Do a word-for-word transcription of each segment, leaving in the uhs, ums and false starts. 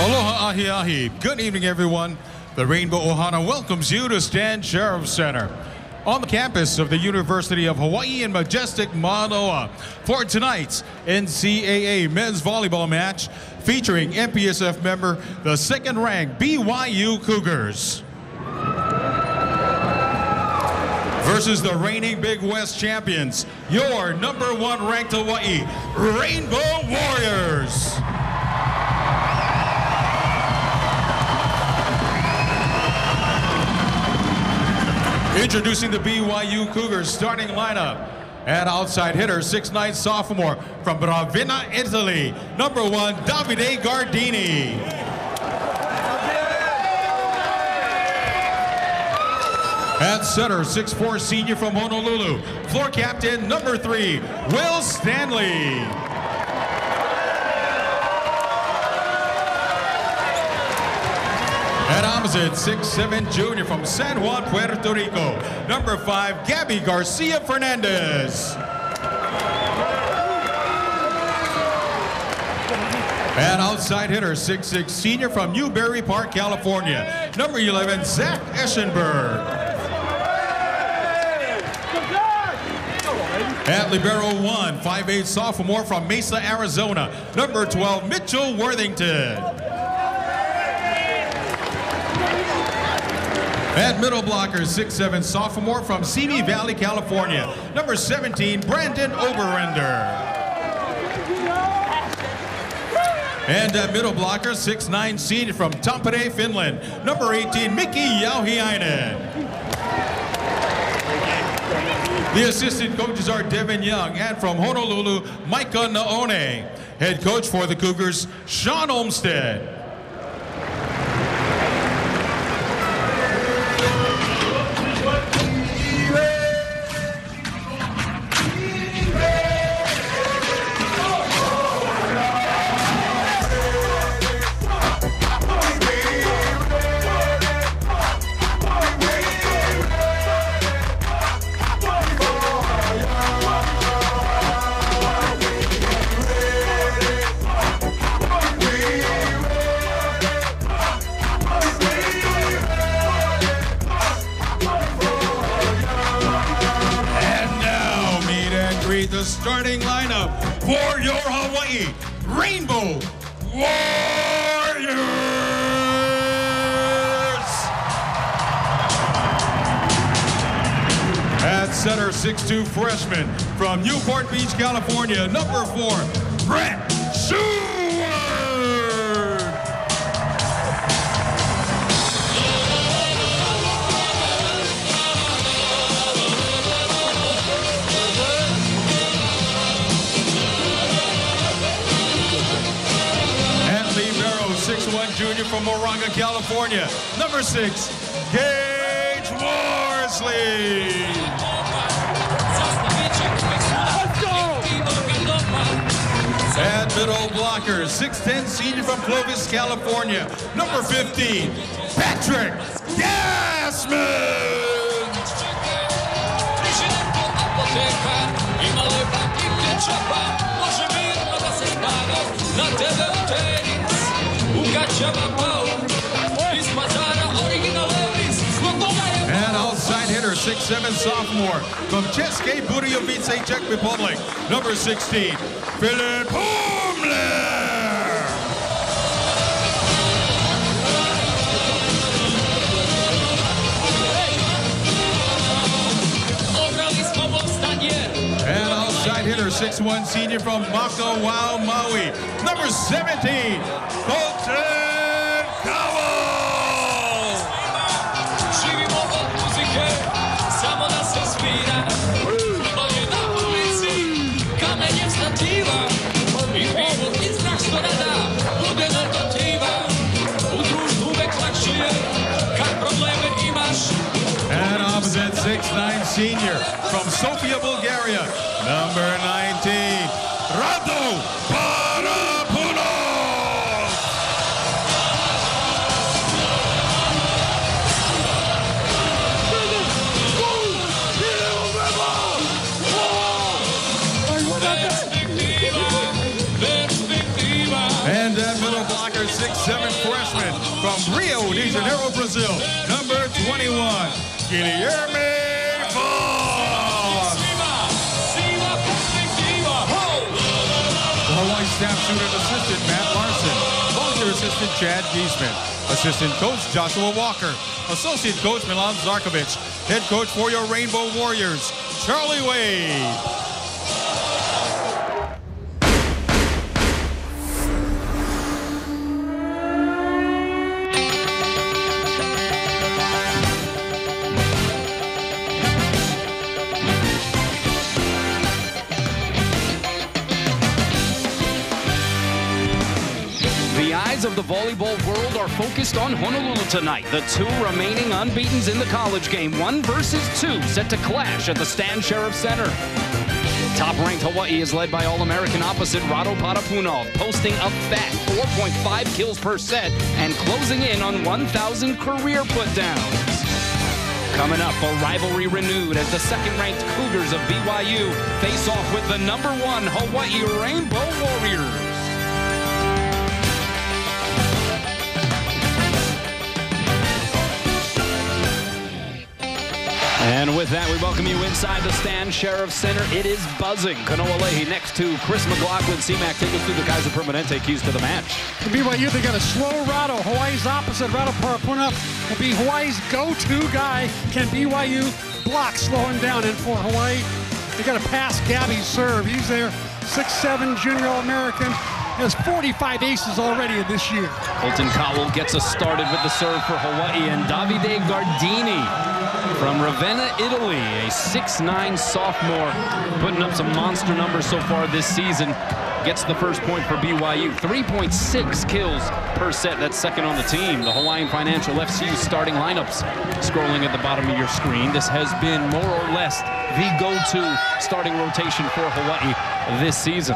Aloha ahi ahi. Good evening, everyone. The Rainbow Ohana welcomes you to Stan Sheriff Center on the campus of the University of Hawaii in majestic Manoa for tonight's N C double A men's volleyball match featuring M P S F member, the second-ranked B Y U Cougars, versus the reigning Big West champions, your number one ranked Hawaii Rainbow Warriors. Introducing the B Y U Cougars starting lineup. At outside hitter, six nine sophomore from Ravenna, Italy, number one, Davide Gardini. At center, six four senior from Honolulu, floor captain, number three, Will Stanley. At opposite, six seven junior from San Juan, Puerto Rico, number five, Gabby Garcia Fernandez. And outside hitter, six six senior from Newberry Park, California, number eleven, Zach Eschenberg. At libero one, five eight sophomore from Mesa, Arizona, number twelve, Mitchell Worthington. At middle blocker, six seven sophomore from Simi Valley, California, number seventeen, Brandon Oberrender. And at middle blocker, six nine senior from Tampere, Finland, number eighteen, Miki Jauhiainen. The assistant coaches are Devin Young, and from Honolulu, Micah Naone. Head coach for the Cougars, Sean Olmstead. The starting lineup for your Hawaii Rainbow Warriors. At center, six two freshman from Newport Beach, California, number four, Brett Seward. six one junior from Moraga, California, number six, Gage Worsley. At middle blocker, six ten senior from Clovis, California, number fifteen, Patrick Gassman. And outside hitter, six seven sophomore from České Budějovice, Czech Republic, number sixteen, Philip Humler. And outside hitter, six one senior from Makawao, Maui, number seventeen, Colton Cowell. And opposite, six nine senior from Sofia, Bulgaria, number nineteen, Rado Parapoulos. And at middle blocker, six seven freshman from Rio de Janeiro, Brazil, number twenty-one, Guilherme Voss. The Hawaii staff student assistant, Matt Larson. Volunteer assistant, Chad Giesman. Assistant coach, Joshua Walker. Associate coach, Milan Zarkovic. Head coach for your Rainbow Warriors, Charlie Wade. The eyes of the volleyball world are focused on Honolulu tonight. The two remaining unbeatens in the college game, one versus two, set to clash at the Stan Sheriff Center. Top-ranked Hawaii is led by All-American opposite Rado Parapunov, posting a fat four point five kills per set and closing in on one thousand career put-downs. Coming up, a rivalry renewed as the second-ranked Cougars of B Y U face off with the number one Hawaii Rainbow Warriors. And with that, we welcome you inside the Stan Sheriff Center. It is buzzing. Kanoa Leahy next to Chris McLaughlin. C-Mac, take us through the Kaiser Permanente keys to the match. The B Y U, they got a slow Rado. Hawaii's opposite, Rado Parapunov, will be Hawaii's go-to guy. Can B Y U block, slow him down? And for Hawaii, they got to pass Gabby's serve. He's there, six seven, junior All-American. Has forty-five aces already in this year. Colton Cowell gets us started with the serve for Hawaii, and Davide Gardini from Ravenna, Italy, a six nine sophomore, putting up some monster numbers so far this season, gets the first point for B Y U. three point six kills per set. That's second on the team. The Hawaiian Financial F C U starting lineups scrolling at the bottom of your screen. This has been more or less the go-to starting rotation for Hawaii this season.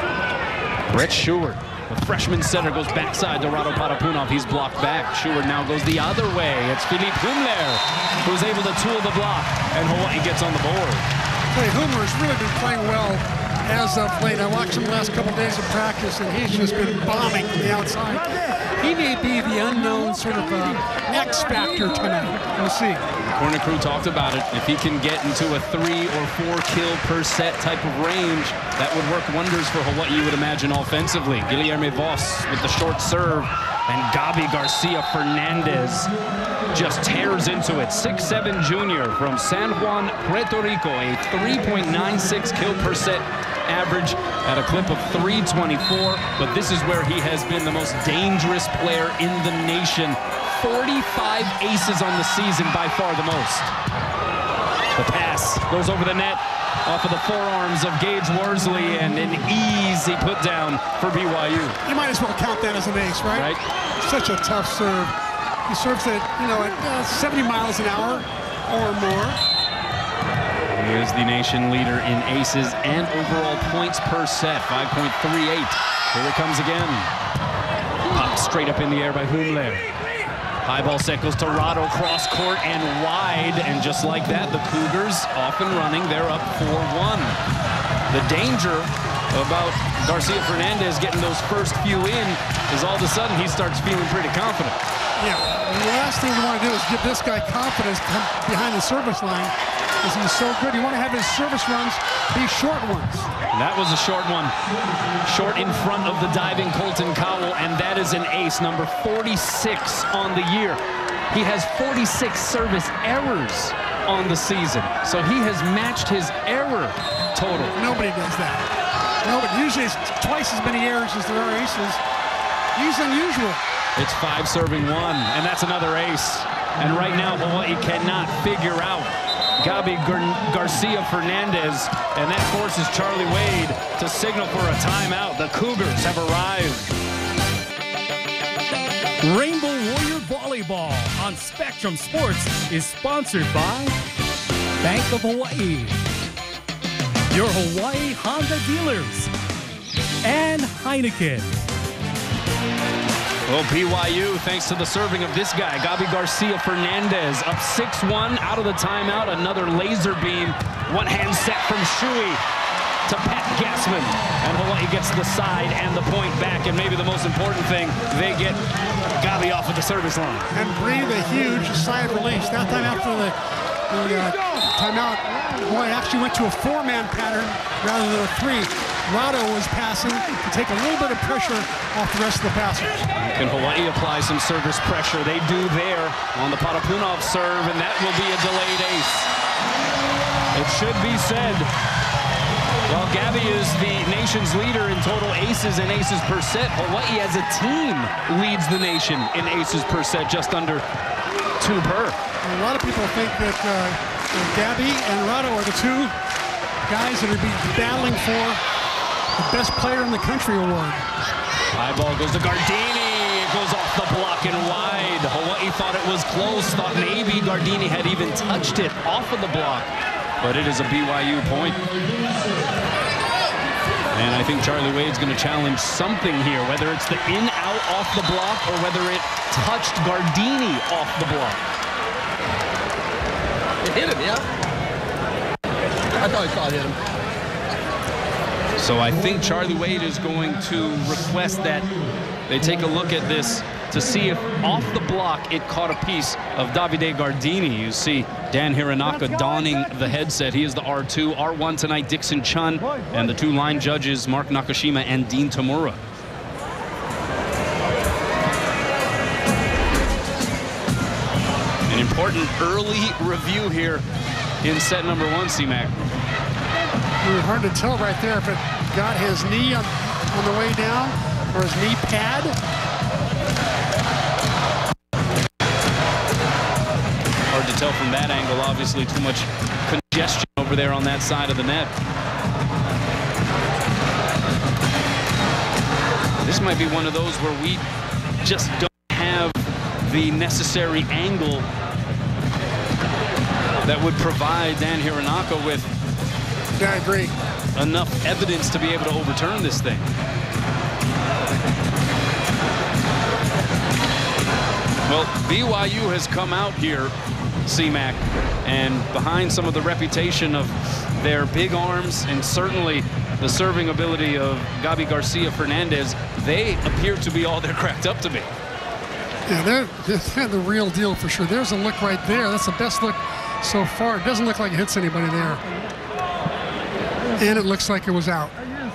Brett Sheward, the freshman center, goes backside to Rado Parapunov. He's blocked back. Sheward now goes the other way. It's Philippe Humler who's able to tool the block, and Hawaii gets on the board. Hey, Humler's really been playing well as of late. I watched him the last couple days of practice, and he's just been bombing from the outside. He may be the unknown sort of uh, X factor tonight. We'll see. The corner crew talked about it. If he can get into a three or four kill per set type of range, that would work wonders for Hawaii, you would imagine, offensively. Guilherme Voss with the short serve, and Gabi Garcia Fernandez just tears into it. six seven junior from San Juan, Puerto Rico, a three point nine six kill per set average at a clip of three twenty-four, but this is where he has been the most dangerous player in the nation. forty-five aces on the season, by far the most. The pass goes over the net, off of the forearms of Gage Worsley, and an easy put down for B Y U. You might as well count that as an ace, right? Right. Such a tough serve. He serves it, you know, at uh, seventy miles an hour or more. He is the nation leader in aces and overall points per set, five point three eight. Here it comes again. Popped straight up in the air by Humler. High ball set goes to Rado, cross court and wide, and just like that, the Cougars off and running. They're up four one. The danger about Garcia Fernandez getting those first few in is all of a sudden he starts feeling pretty confident. Yeah, and the last thing you want to do is give this guy confidence behind the service line, because he's so good. You want to have his service runs be short ones. That was a short one. Short in front of the diving Colton Cowell, and that is an ace, number forty-six on the year. He has forty-six service errors on the season, so he has matched his error total. Nobody does that. No, but usually it's twice as many errors as there are aces. He's unusual. It's five serving one, and that's another ace. And right now, Hawaii cannot figure out Gabi Gar Garcia Fernandez, and that forces Charlie Wade to signal for a timeout. The Cougars have arrived. Rainbow Warrior Volleyball on Spectrum Sports is sponsored by Bank of Hawaii, your Hawaii Honda dealers, and Heineken. Well, B Y U, thanks to the serving of this guy, Gabi Garcia Fernandez, up six one out of the timeout. Another laser beam, one-hand set from Shui. to Pat Gassman. And Hawaii gets the side and the point back. And maybe the most important thing, they get Gabi off of the service line. And breathe a huge sigh of relief. That time after the, the uh, timeout, Hawaii actually went to a four-man pattern rather than a three. Rado was passing to take a little bit of pressure off the rest of the passers. Can Hawaii apply some service pressure? They do there on the Parapunov serve, and that will be a delayed ace. It should be said, while Gabi is the nation's leader in total aces and aces per set, Hawaii as a team leads the nation in aces per set, just under two per. A lot of people think that uh, Gabi and Rado are the two guys that would be battling for the best player in the country award. High ball goes to Gardini. It goes off the block and wide. Hawaii thought it was close, thought maybe Gardini had even touched it off of the block. But it is a B Y U point. And I think Charlie Wade's going to challenge something here, whether it's the in-out off the block or whether it touched Gardini off the block. It hit him, yeah? I thought he thought it hit him. So I think Charlie Wade is going to request that they take a look at this to see if off the block it caught a piece of Davide Gardini. You see Dan Hironaka donning the headset. He is the R two. R one tonight, Dixon Chun, and the two line judges, Mark Nakashima and Dean Tamura. An important early review here in set number one, C-Mac. It was hard to tell right there if it got his knee on, on the way down or his knee pad. Hard to tell from that angle. Obviously too much congestion over there on that side of the net. This might be one of those where we just don't have the necessary angle that would provide Dan Hironaka with Yeah, I agree. enough evidence to be able to overturn this thing. Well, B Y U has come out here, C-Mac, and behind some of the reputation of their big arms and certainly the serving ability of Gabi Garcia Fernandez, they appear to be all they're cracked up to be. Yeah, they're, they're the real deal for sure. There's a look right there. That's the best look so far. It doesn't look like it hits anybody there. And it looks like it was out.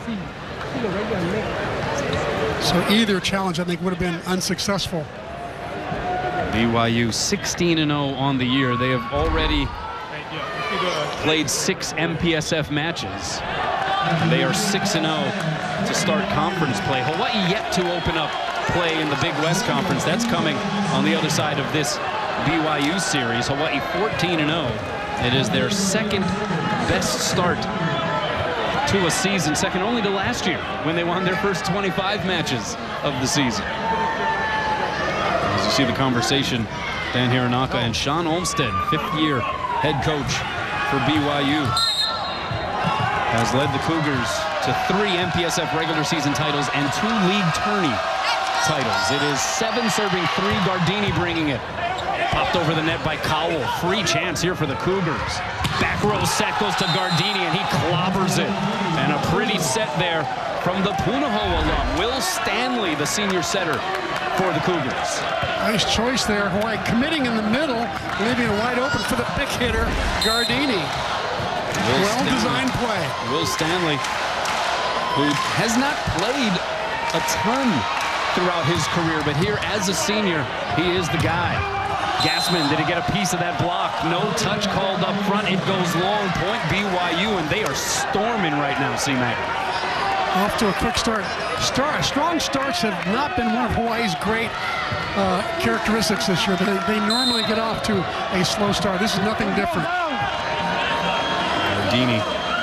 So either challenge, I think, would have been unsuccessful. B Y U sixteen and oh on the year. They have already played six M P S F matches. They are six and oh to start conference play. Hawaii yet to open up play in the Big West Conference. That's coming on the other side of this B Y U series. Hawaii fourteen and oh. It is their second best start to a season, second only to last year when they won their first twenty-five matches of the season. As you see the conversation, Dan Hironaka and Sean Olmstead, fifth year head coach for B Y U, has led the Cougars to three M P S F regular season titles and two league tourney titles. It is seven serving three, Gardini bringing it. Popped over the net by Cowell. Free chance here for the Cougars. Back row set goes to Gardini, and he clobbers it. And a pretty set there from the Punahou alum, Will Stanley, the senior setter for the Cougars. Nice choice there. Hawaii committing in the middle, leaving it wide open for the big hitter, Gardini. Well-designed play. Will Stanley, who has not played a ton throughout his career, but here as a senior, he is the guy. Gassman, did he get a piece of that block? No touch called up front. It goes long, point B Y U, and they are storming right now, C-Mac. Off to a quick start. Start. Strong starts have not been one of Hawaii's great uh, characteristics this year. They, they normally get off to a slow start. This is nothing different. Gardini.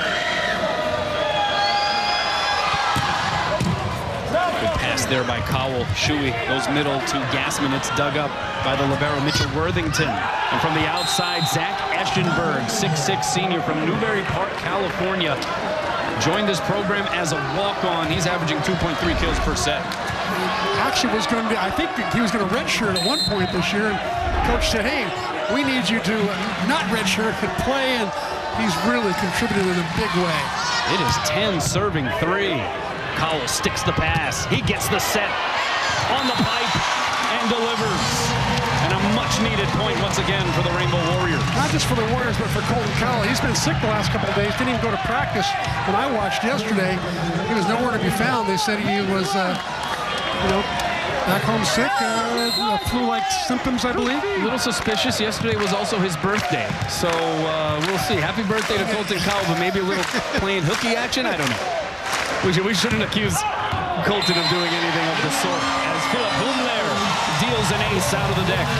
Good pass there by Cowell. Shuey goes middle to Gassman. It's dug up by the libero Mitchell Worthington. And from the outside, Zach Eschenberg, six six senior from Newbury Park, California, joined this program as a walk-on. He's averaging two point three kills per set. Actually was going to be, I think he was going to redshirt at one point this year. And coach said, hey, we need you to not redshirt, but play. And he's really contributed in a big way. It is ten serving three. Cowell sticks the pass. He gets the set on the pipe and delivers. And a much-needed point once again for the Rainbow Warriors. Not just for the Warriors, but for Colton Cowell. He's been sick the last couple of days. Didn't even go to practice. When I watched yesterday, he was nowhere to be found. They said he was, uh, you know, back home sick. Uh, flu-like symptoms, I believe. A little suspicious. Yesterday was also his birthday. So uh, we'll see. Happy birthday to Colton Cowell, but maybe a little playing hooky action. I don't know. We, should, we shouldn't accuse Colton of doing anything of the sort. As Philip Humler deals an ace out of the deck.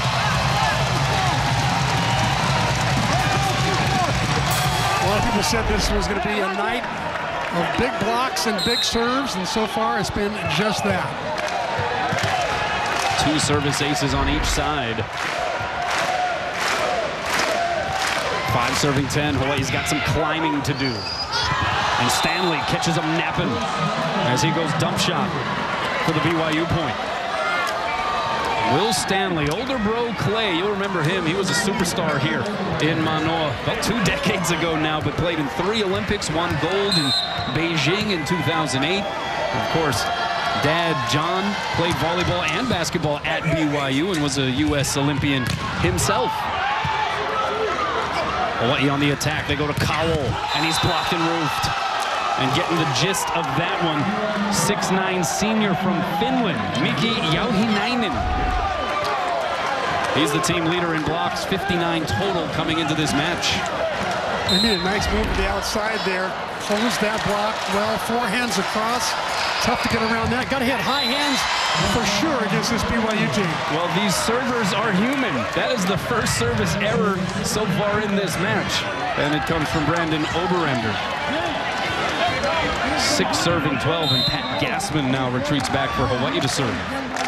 A lot of people said this was going to be a night of big blocks and big serves, and so far it's been just that. Two service aces on each side. Five serving ten. Hawaii's got some climbing to do. And Stanley catches him napping as he goes dump shot for the B Y U point. Will Stanley, older bro Clay, you'll remember him. He was a superstar here in Manoa about two decades ago now, but played in three Olympics, won gold in Beijing in two thousand eight. Of course, Dad John played volleyball and basketball at B Y U and was a U S Olympian himself. Hawaii on the attack. They go to Cowell, and he's blocked and roofed. And getting the gist of that one, six nine senior from Finland, Miki Jauhinainen. He's the team leader in blocks, fifty-nine total coming into this match. They made a nice move to the outside there. Holds that block well, four hands across. Tough to get around that. Got to hit high hands for sure against this B Y U team. Well, these servers are human. That is the first service error so far in this match. And it comes from Brandon Oberender. Six serving twelve, and Pat Gassman now retreats back for Hawaii to serve.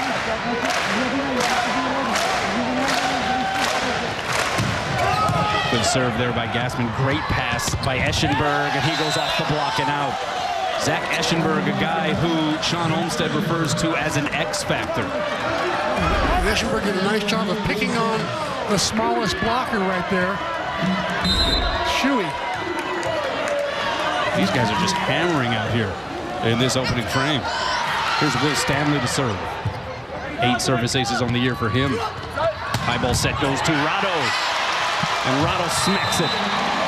Good serve there by Gassman. Great pass by Eschenberg, and he goes off the block and out. Zach Eschenberg, a guy who Sean Olmsted refers to as an X factor. Eschenberg did a nice job of picking on the smallest blocker right there. Shuey. These guys are just hammering out here in this opening frame. Here's Will Stanley to serve. Eight service aces on the year for him. High ball set goes to Rado. And Rado smacks it.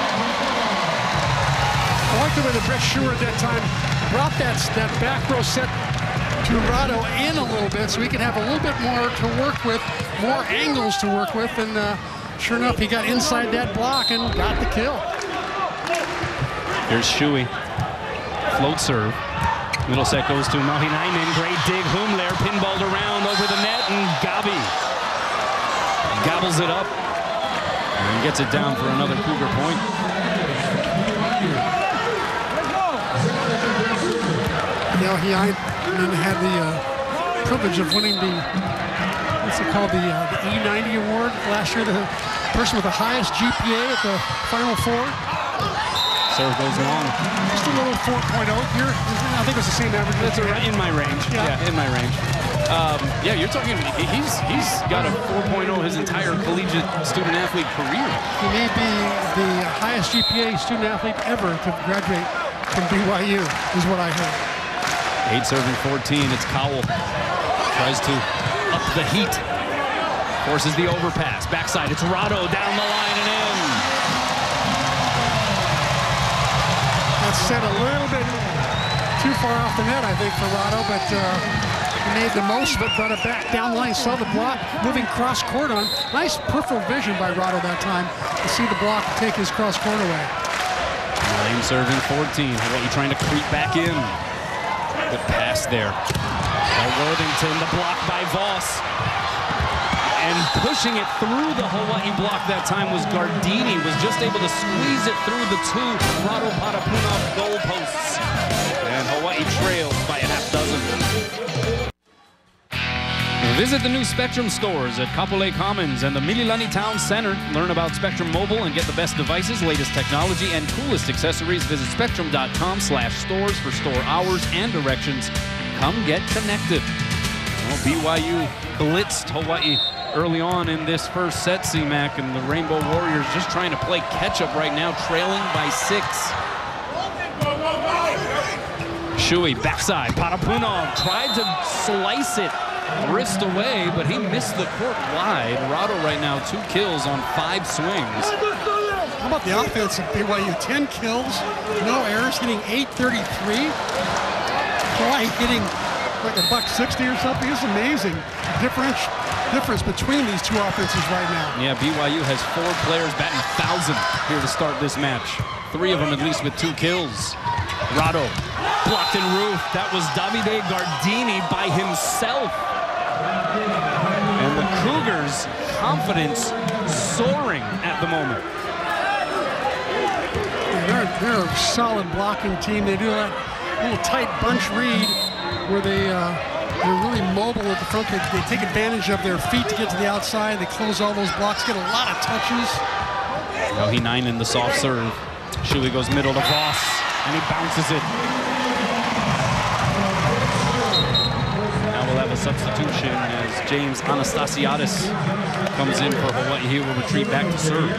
I like the way that Brett Schuer at that time brought that, that back row set to Rado in a little bit so he could have a little bit more to work with, more angles to work with, and uh, sure enough, he got inside that block and got the kill. Here's Shuey. Float serve. Middle set goes to Mahinainen. Great dig. Humler pinballed around over the net, and Gabi gobbles it up and gets it down for another Cougar point. Mahinainen had the uh, privilege of winning the, what's it called, the, uh, the E ninety award last year. The person with the highest G P A at the Final Four. Serve goes long. Just a little four point oh here. I think it's the same average. That's right, in my range. Yeah, yeah in my range. Um, yeah, you're talking, he's he's got a four point oh his entire collegiate student-athlete career. He may be the highest G P A student-athlete ever to graduate from B Y U, is what I heard. Eight serving fourteen, it's Cowell. Tries to up the heat. Forces the overpass. Backside, it's Rado down the line and in. That's set a little bit too far off the net, I think, for Rado, but uh, he made the most of it, brought it back down the line, saw the block, moving cross court on. Nice peripheral vision by Rado that time to see the block take his cross court away. Lane serving fourteen. Hawaii trying to creep back in. Good pass there by Worthington. The block by Voss. And pushing it through the Hawaii block that time was Gardini. Was just able to squeeze it through the two Rado Patapunov goalposts. And Hawaii trails by a half dozen. Visit the new Spectrum stores at Kapolei Commons and the Mililani Town Center. Learn about Spectrum Mobile and get the best devices, latest technology, and coolest accessories. Visit spectrum dot com slash stores for store hours and directions. Come get connected. Well, B Y U blitzed Hawaii early on in this first set, C-Mac, and the Rainbow Warriors just trying to play catch-up right now, trailing by six. Shui, backside, Parapunov tried to slice it, wrist away, but he missed the court wide. Rado right now, two kills on five swings. How about the offense of B Y U? ten kills, no errors, hitting eight thirty-three. Hawaii hitting like a buck sixty or something. It's amazing. Difference, difference between these two offenses right now. Yeah, B Y U has four players batting a thousand here to start this match. Three of them at least with two kills. Rado blocked in roof. That was Davide Gardini by himself. And the Cougars' confidence soaring at the moment. They're, they're a solid blocking team. They do that little tight bunch read where they, uh, they're really mobile at the front. They, they take advantage of their feet to get to the outside. They close all those blocks, get a lot of touches. Now he nine in the soft serve. Shui goes middle to Voss, and he bounces it. Now we'll have a substitution as James Anastasiadis comes in for Hawaii. He will retreat back to serve.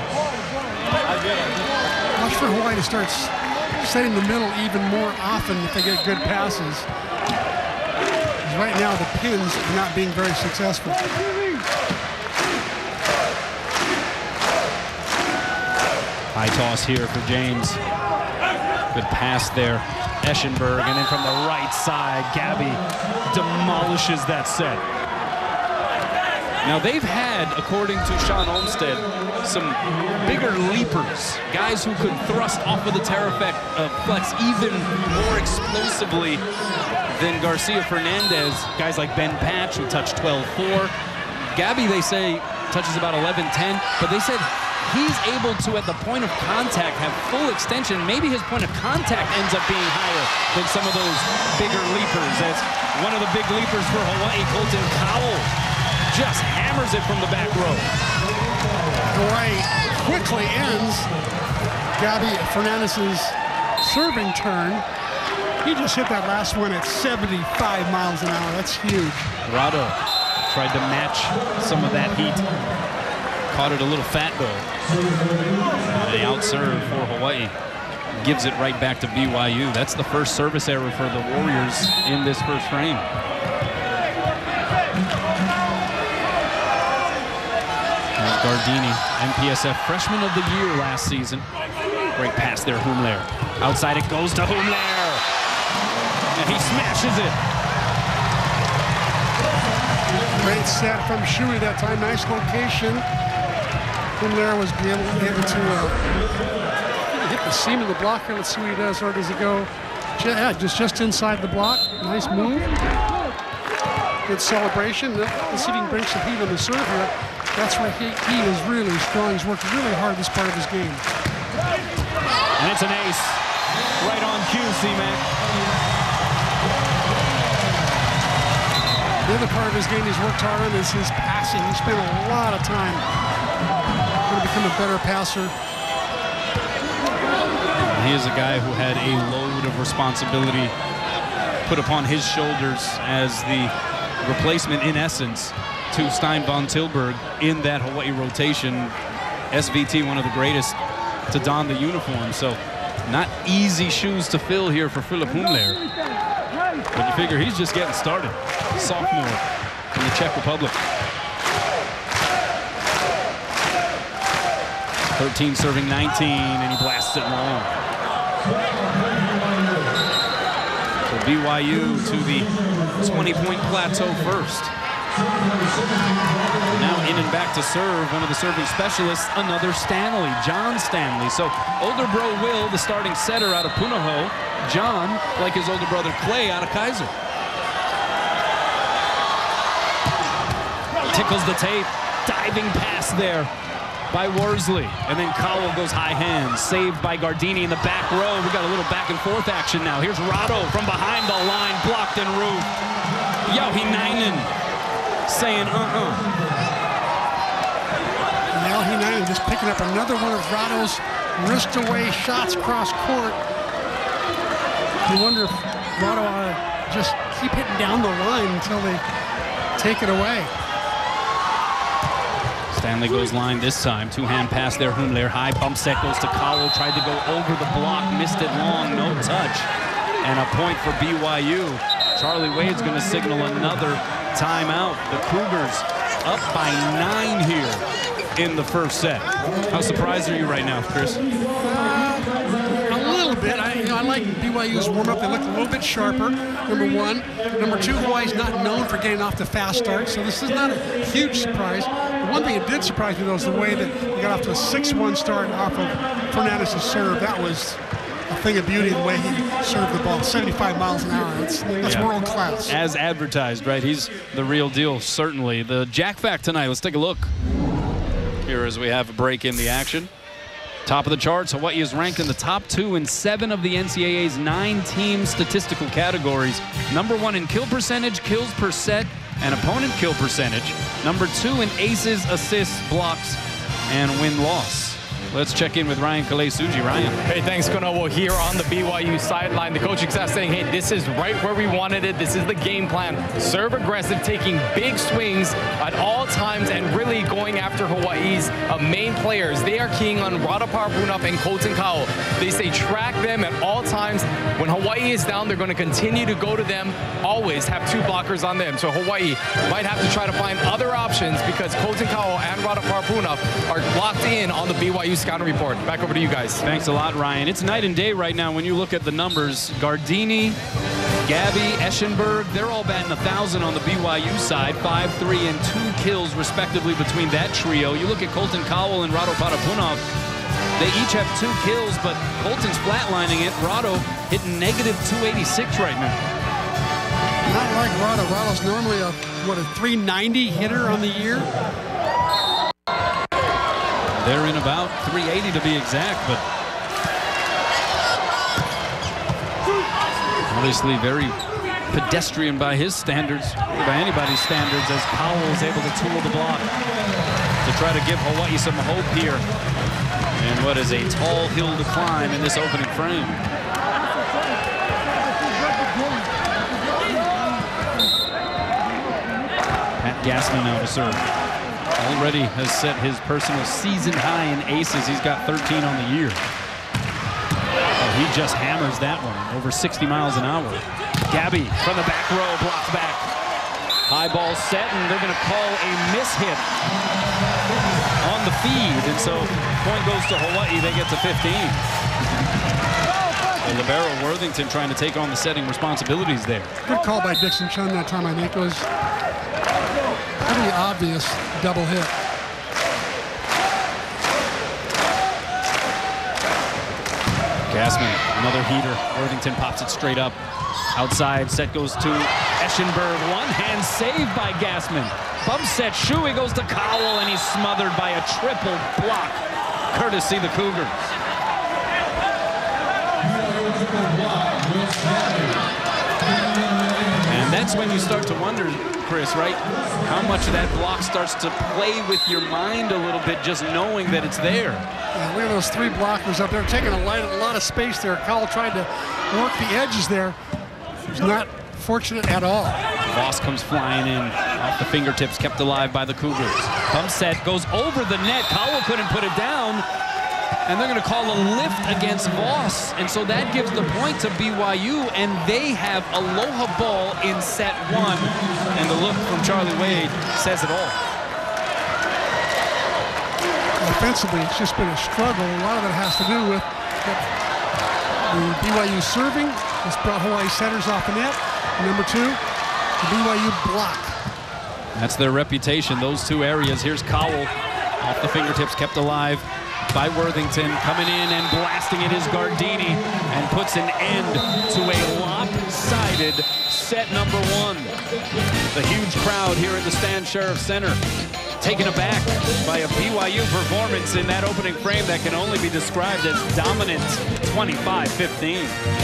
Watch for Hawaii to start setting the middle even more often if they get good passes. Right now, the pins are not being very successful. High toss here for James. Good pass there. Eschenberg, and then from the right side, Gabby demolishes that set. Now they've had, according to Sean Olmstead, some bigger leapers, guys who could thrust off of the Terraflex uh, flex even more explosively than Garcia Fernandez. Guys like Ben Patch, who touched twelve four. Gabby, they say, touches about eleven ten, but they said he's able to, at the point of contact, have full extension. Maybe his point of contact ends up being higher than some of those bigger leapers. That's one of the big leapers for Hawaii, Colton Cowell. Just hammers it from the back row. Hawaii quickly ends Gabby Fernandez's serving turn. He just hit that last one at seventy-five miles an hour. That's huge. Rado tried to match some of that heat. Caught it a little fat, though. And the out serve for Hawaii gives it right back to B Y U. That's the first service error for the Warriors in this first frame. There's Gardini, M P S F Freshman of the Year last season. Great pass there, Humler. Outside it goes to Humler. And he smashes it. Great set from Shui that time. Nice location. Humler was able, able to uh, hit the seam of the block here. Let's see what he does. Or does he go? Yeah, just, just inside the block. Nice move. Good celebration. Let's see if he can bring some heat on the serve here. That's where he, he is really strong. He's worked really hard this part of his game. And it's an ace. Right on cue, C-Mac. The other part of his game he's worked hard on is his passing. He spent a lot of time to become a better passer. He is a guy who had a load of responsibility put upon his shoulders as the replacement, in essence, to Stein von Tilburg in that Hawaii rotation. S V T, one of the greatest to don the uniform. So not easy shoes to fill here for Philip Humler. But you figure he's just getting started. Sophomore from the Czech Republic. thirteen serving nineteen, and he blasts it long. So B Y U to the twenty-point plateau first. Now in and back to serve, one of the serving specialists, another Stanley, John Stanley. So older bro Will, the starting setter out of Punahou. John, like his older brother Clay, out of Kaiser. Tickles the tape, diving pass there by Worsley. And then Cowell goes high hands, saved by Gardini in the back row. We got a little back and forth action now. Here's Rado from behind the line, blocked en route. Yohinainen saying uh-uh. Yohinainen just picking up another one of Rado's wrist away shots cross court. You wonder if Rado ought to just keep hitting down the line until they take it away. Stanley goes line this time. Two-hand pass there. Humler high bump set goes to Cowell. Tried to go over the block, missed it long. No touch. and a point for B Y U. Charlie Wade's going to signal another timeout. The Cougars up by nine here in the first set. How surprised are you right now, Chris? Uh, a little bit. I, you know, I like B Y U's warm-up. They look a little bit sharper, number one. Number two, Hawaii's not known for getting off to fast starts, so this is not a huge surprise. The one thing that did surprise me, though, is the way that he got off to a six one start off of Fernandez's serve. That was a thing of beauty, the way he served the ball, seventy-five miles an hour. That's, that's yeah. world class. As advertised, right? He's the real deal, certainly. The Jack Fact tonight, let's take a look here as we have a break in the action. Top of the charts, Hawaii is ranked in the top two in seven of the N C double A's nine team statistical categories. Number one in kill percentage, kills per set, and opponent kill percentage. Number two in aces, assists, blocks, and win-loss. Let's check in with Ryan Kalei-Suji. Ryan. Hey, thanks, Kono. Well, here on the B Y U sideline, the coaching staff saying, hey, this is right where we wanted it. This is the game plan. Serve aggressive, taking big swings at all times, and really going after Hawaii's uh, main players. They are keying on Radapar Punap and Colton Cowell. They say track them at all times. When Hawaii is down, they're going to continue to go to them, always have two blockers on them. So Hawaii might have to try to find other options because Colton Cowell and Radapar Punap are locked in on the B Y U scouting report. Back over to you guys. Thanks a lot, Ryan. It's night and day right now when you look at the numbers. Gardini, Gabby, Eschenberg, they're all batting a thousand on the B Y U side. Five, three, and two kills, respectively, between that trio. You look at Colton Cowell and Rado Parapunov. They each have two kills, but Colton's flatlining it. Rado hitting negative two eighty-six right now. Not like Rado. Rado's normally a, what, a three ninety hitter on the year? They're in about three eighty to be exact, but obviously very pedestrian by his standards, by anybody's standards, as Cowell is able to tool the block to try to give Hawaii some hope here in what is a tall hill to climb in this opening frame. Pat Gassman now to serve. Already has set his personal season high in aces. He's got thirteen on the year. Oh, he just hammers that one over sixty miles an hour. Gabby from the back row, blocked back. High ball set, and they're going to call a miss hit on the feed. And so point goes to Hawaii. They get to fifteen. And libero Worthington trying to take on the setting responsibilities there. Good call by Dixon Chun that time, I think. It was pretty obvious double hit. Gassman, another heater. Worthington pops it straight up. Outside, set goes to Eschenberg. One hand save by Gassman. Bump set, Shuey goes to Cowell, and he's smothered by a triple block, courtesy the Cougars. And that's when you start to wonder, Chris, right? How much of that block starts to play with your mind a little bit, just knowing that it's there. Yeah, look at those three blockers up there, taking a, light, a lot of space there. Cowell tried to work the edges there. He was not fortunate at all. Voss comes flying in off the fingertips, kept alive by the Cougars. Pump set goes over the net. Cowell couldn't put it down. And they're going to call a lift against Voss. And so that gives the point to B Y U, and they have aloha ball in set one. And the look from Charlie Wade says it all. Offensively, it's just been a struggle. A lot of it has to do with the B Y U serving. This brought Hawaii setters off the net. And number two, the B Y U block. That's their reputation, those two areas. Here's Cowell off the fingertips, kept alive by Worthington, coming in and blasting it is Gardini, and puts an end to a lopsided set number one. The huge crowd here at the Stan Sheriff Center, taken aback by a B Y U performance in that opening frame that can only be described as dominant, twenty-five fifteen.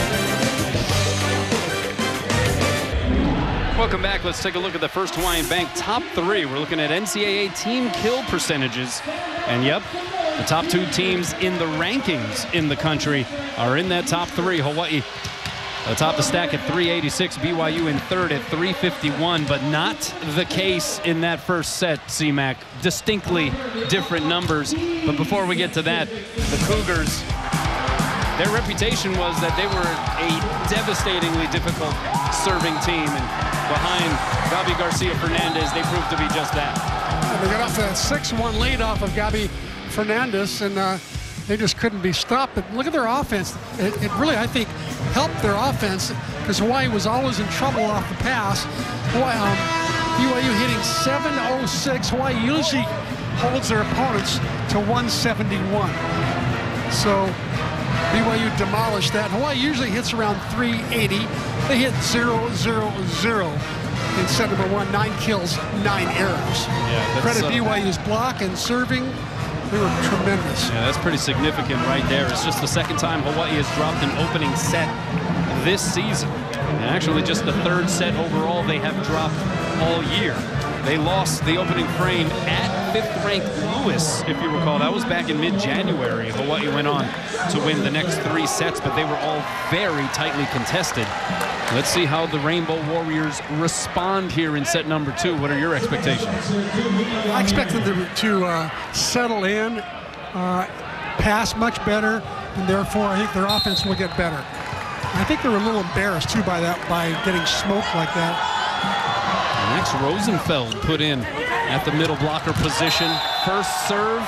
Welcome back. Let's take a look at the First Hawaiian Bank top three. We're looking at N C double A team kill percentages. And yep, the top two teams in the rankings in the country are in that top three. Hawaii atop the stack at three eighty-six, B Y U in third at three fifty-one, but not the case in that first set, C-Mac. Distinctly different numbers. But before we get to that, the Cougars their reputation was that they were a devastatingly difficult serving team, and behind Gabi Garcia Fernandez, they proved to be just that. And they got off that six one lead off of Gabi Fernandez, and uh, they just couldn't be stopped. But look at their offense. It, it really, I think, helped their offense because Hawaii was always in trouble off the pass. Hawaii, um, B Y U hitting seven oh six. Hawaii usually holds their opponents to one seventy-one. So B Y U demolished that. Hawaii usually hits around three eighty. They hit zero zero zero in set number one. Nine kills, nine errors. Yeah, Credit uh, B Y U's block and serving. They were tremendous. Yeah, that's pretty significant right there. It's just the second time Hawaii has dropped an opening set this season. And actually just the third set overall they have dropped all year. They lost the opening frame at fifth-ranked Lewis, if you recall. That was back in mid-January. Hawaii went on to win the next three sets, but they were all very tightly contested. Let's see how the Rainbow Warriors respond here in set number two. What are your expectations? I expect them to, to uh, settle in, uh, pass much better, and therefore I think their offense will get better. I think they were a little embarrassed, too, by that, by getting smoked like that. Max Rosenfeld put in at the middle blocker position. First serve.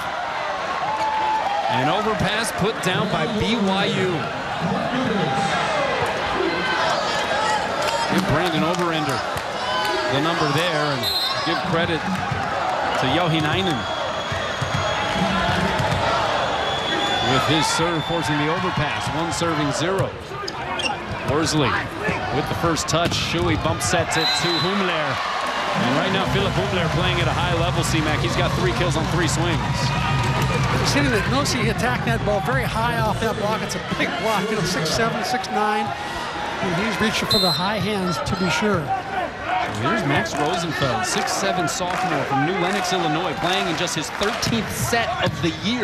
An overpass put down by B Y U. Give Brandon Oberender the number there, and give credit to Johinainen with his serve forcing the overpass. One serving zero. Worsley with the first touch. Shuey bump sets it to Humler. And right now, Philip Humler playing at a high level, C-Mac. He's got three kills on three swings. He's hitting it. Notice he attacked that ball very high off that block. It's a big block, you know, six seven, six nine. And he's reaching for the high hands, to be sure. So here's Max Rosenfeld, six seven sophomore from New Lenox, Illinois, playing in just his thirteenth set of the year.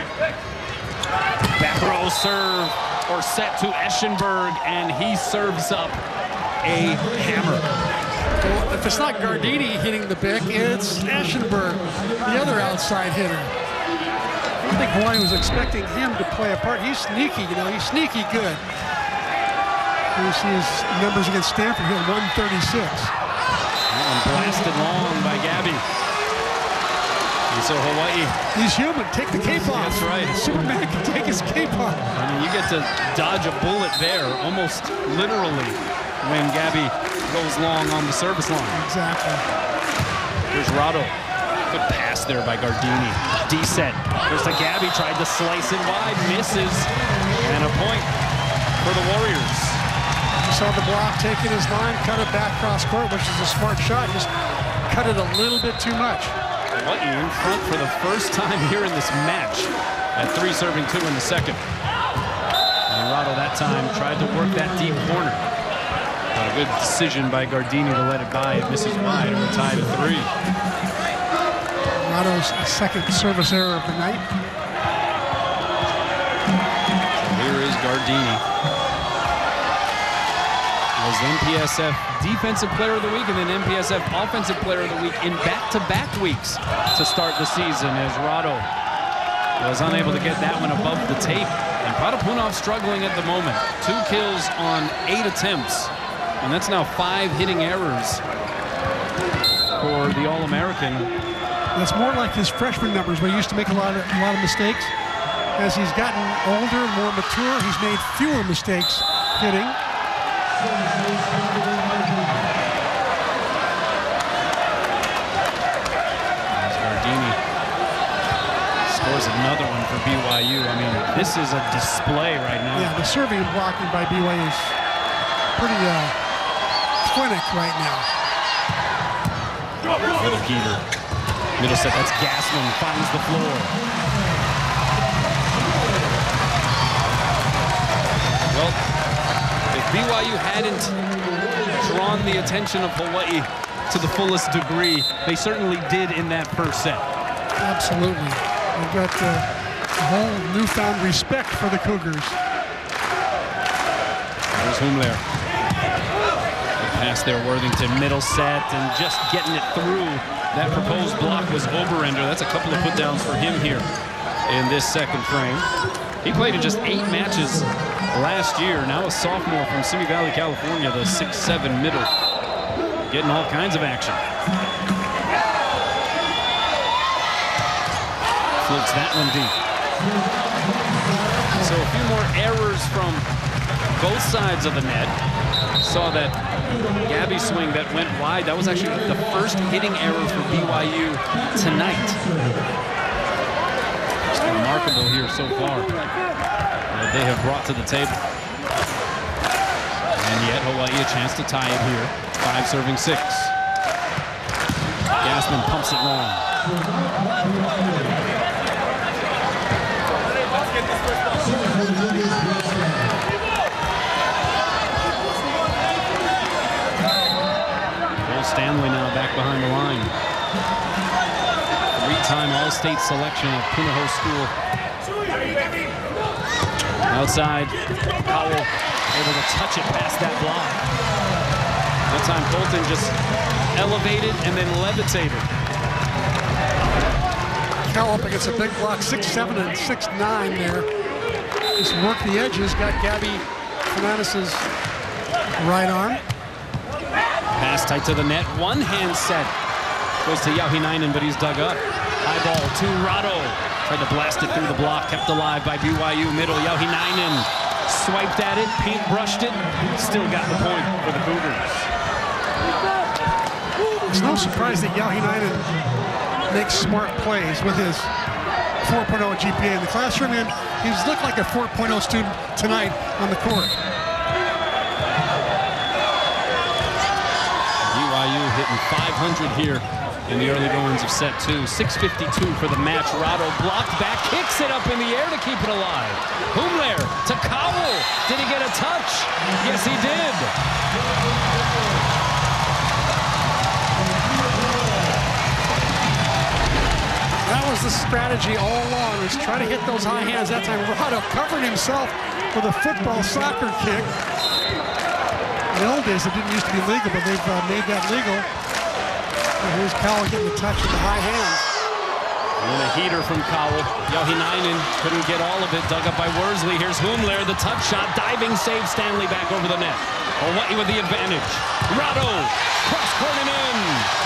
Back row serve, or set to Eschenberg, and he serves up a hammer. Well, if it's not Gardini hitting the bick, it's Eschenberg, the other outside hitter. I don't think Hawaii was expecting him to play a part. He's sneaky, you know, he's sneaky good. You see his numbers against Stanford, he had one thirty-six. That one blasted long by Gabi. And so Hawaii. He's human, take the cape off. That's right. Superman can take his cape off. I mean, you get to dodge a bullet there, almost literally, when Gabi goes long on the service line. Exactly. Here's Rado. Good pass there by Gardini. D-set. There's the Gabi, tried to slice it wide, misses. And a point for the Warriors. You saw the block taking his line, cut it back cross court, which is a smart shot. Just cut it a little bit too much. Hawaii in front for the first time here in this match at three serving two in the second. And Rado that time tried to work that deep corner. But a good decision by Gardini to let it by. It misses wide, and we're tied at three. Rado's second service error of the night. So here is Gardini. Was N P S F Defensive Player of the Week and then N P S F Offensive Player of the Week in back-to-back weeks to start the season, as Rado was unable to get that one above the tape. And Pratapunov struggling at the moment. Two kills on eight attempts. And that's now five hitting errors for the All-American. It's more like his freshman numbers, where he used to make a lot of, a lot of mistakes. As he's gotten older, more mature, he's made fewer mistakes hitting. Gardini scores another one for B Y U. I mean, this is a display right now. Yeah, the serving and blocking by B Y U is pretty uh, clinic right now. Another heater. Middle set, that's Gaslin, finds the floor. Well, if B Y U hadn't drawn the attention of Hawaii to the fullest degree, they certainly did in that first set. Absolutely. They've got uh, a whole newfound respect for the Cougars. There's Humler. Good pass there, Worthington, middle set, and just getting it through. That proposed block was Oberender. That's a couple of put downs for him here in this second frame. He played in just eight matches last year. Now a sophomore from Simi Valley, California, the six seven middle. Getting all kinds of action. Floats that one deep. So a few more errors from both sides of the net. Saw that Gabby swing that went wide. That was actually the first hitting error for B Y U tonight. It's remarkable here so far that they have brought to the table. And yet Hawaii a chance to tie it here. Five serving six. Gassman pumps it long. Will Stanley now back behind the line. Three-time All-State selection at Punahou School. Outside, Powell able to touch it past that block. That time Colton just elevated and then levitated. Cal up against a big block, six seven and six nine there. Just work the edges, got Gabby Fernandez's right arm. Pass tight to the net, one hand set. Goes to Yauhinainen, but he's dug up. High ball to Rado. Tried to blast it through the block, kept alive by B Y U middle. Yauhinainen swiped at it, paint brushed it, still got the point for the Cougars. It's no surprise that Yauhinainen makes smart plays with his four point oh G P A in the classroom, and he's looked like a four point oh student tonight on the court. B Y U hitting five hundred here in the early goings of set two. six fifty-two for the match. Rado blocked back, kicks it up in the air to keep it alive. Humler to Cowell. Did he get a touch? Yes, he did. That was the strategy all along, was try to hit those high hands. That time Rado covered himself with a football soccer kick. In the old days, it didn't used to be legal, but they've uh, made that legal. And here's Cowell getting the touch with the high hands. And a heater from Cowell. Yauhinainen couldn't get all of it, dug up by Worsley. Here's Humler, the touch shot, diving save, Stanley back over the net. Hawaii with the advantage. Rado, cross court and in.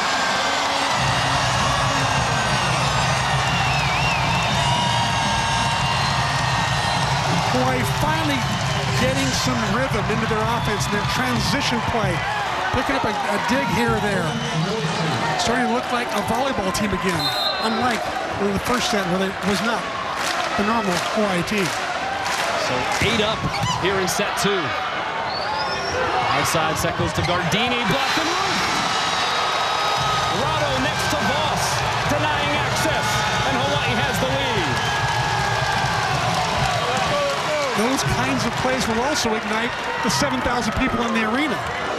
Hawaii finally getting some rhythm into their offense, their transition play. Picking up a, a dig here or there. Starting to look like a volleyball team again, unlike in the first set where it was not the normal Hawaii team. So eight up here in set two. Outside, set goes to Gardini, blocked and loose. Rado next to Voss, denying access, and Hawaii has the lead. Those kinds of plays will also ignite the seven thousand people in the arena.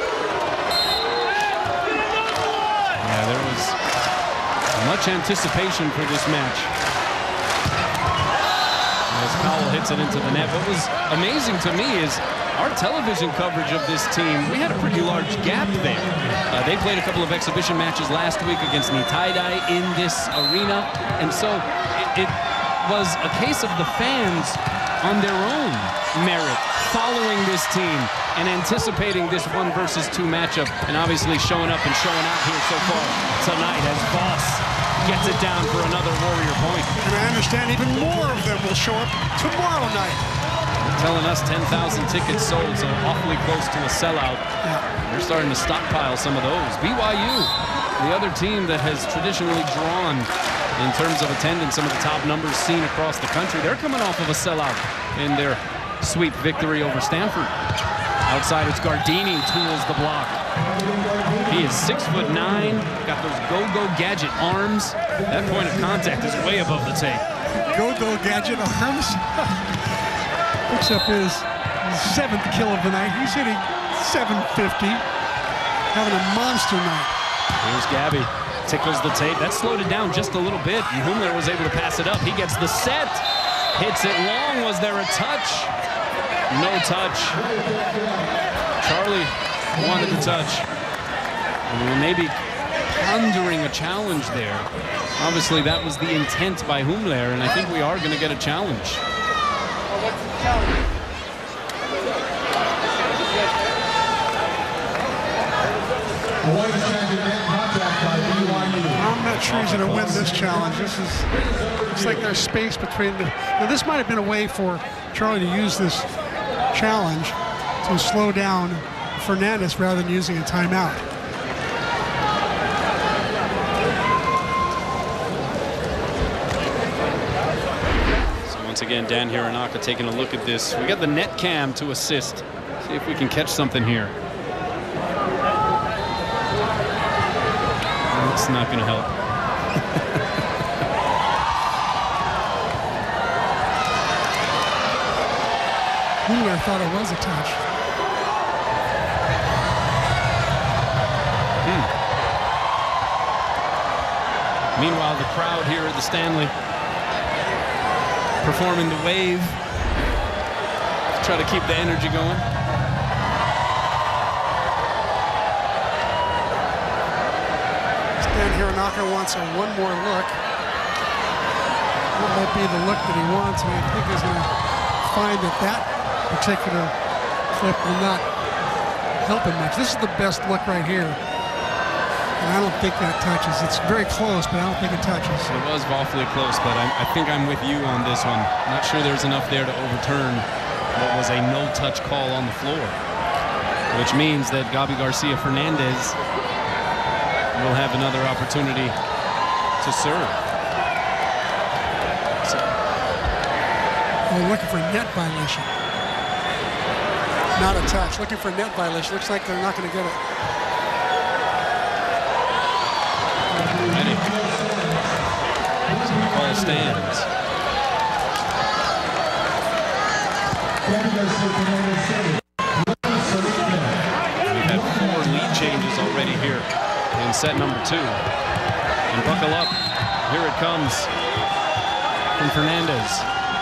Yeah, there was much anticipation for this match. As Powell hits it into the net. What was amazing to me is our television coverage of this team, we had a pretty large gap there. Uh, they played a couple of exhibition matches last week against Nitaidai in this arena, and so it, it was a case of the fans on their own merit following this team and anticipating this one versus two matchup, and obviously showing up and showing out here so far tonight as Voss gets it down for another Warrior point. And I understand even more of them will show up tomorrow night. They're telling us ten thousand tickets sold, so awfully close to a sellout. Yeah. They're starting to stockpile some of those. B Y U, the other team that has traditionally drawn in terms of attendance some of the top numbers seen across the country, they're coming off of a sellout in their sweep victory over Stanford. Outside, it's Gardini tools the block. He is six foot nine, got those go-go gadget arms. That point of contact is way above the tape. Go-go gadget arms. Picks up his seventh kill of the night. He's hitting seven fifty, having a monster night. Here's Gabby, tickles the tape. That slowed it down just a little bit. Humler was able to pass it up. He gets the set, hits it long. Was there a touch? No touch. Charlie wanted the touch. And maybe pondering a challenge there. Obviously, that was the intent by Humler, and I think we are going to get a challenge. I'm not sure he's going to win this challenge. This is, it's like there's space between the, now this might have been a way for Charlie to use this challenge to slow down Fernandez rather than using a timeout. So once again, Dan Hironaka taking a look at this. We got the net cam to assist. See if we can catch something here. It's not going to help. Who would have thought it was a touch? Hmm. Meanwhile, the crowd here at the Stanley performing the wave. Try to keep the energy going. Dan Hironaka wants a one more look. What might be the look that he wants, and I think he's going to find that that particular clip will not help him much. This is the best look right here, and I don't think that touches. It's very close, but I don't think it touches. It was awfully close, but I, I think I'm with you on this one. Not sure there's enough there to overturn what was a no-touch call on the floor, which means that Gabi Garcia Fernandez will have another opportunity to serve. So. We're looking for a net violation. Not a touch. Looking for a net violation. Looks like they're not going to get it. Ready. So the call stands. We've had four lead changes already here in set number two. And buckle up. Here it comes from Fernandez.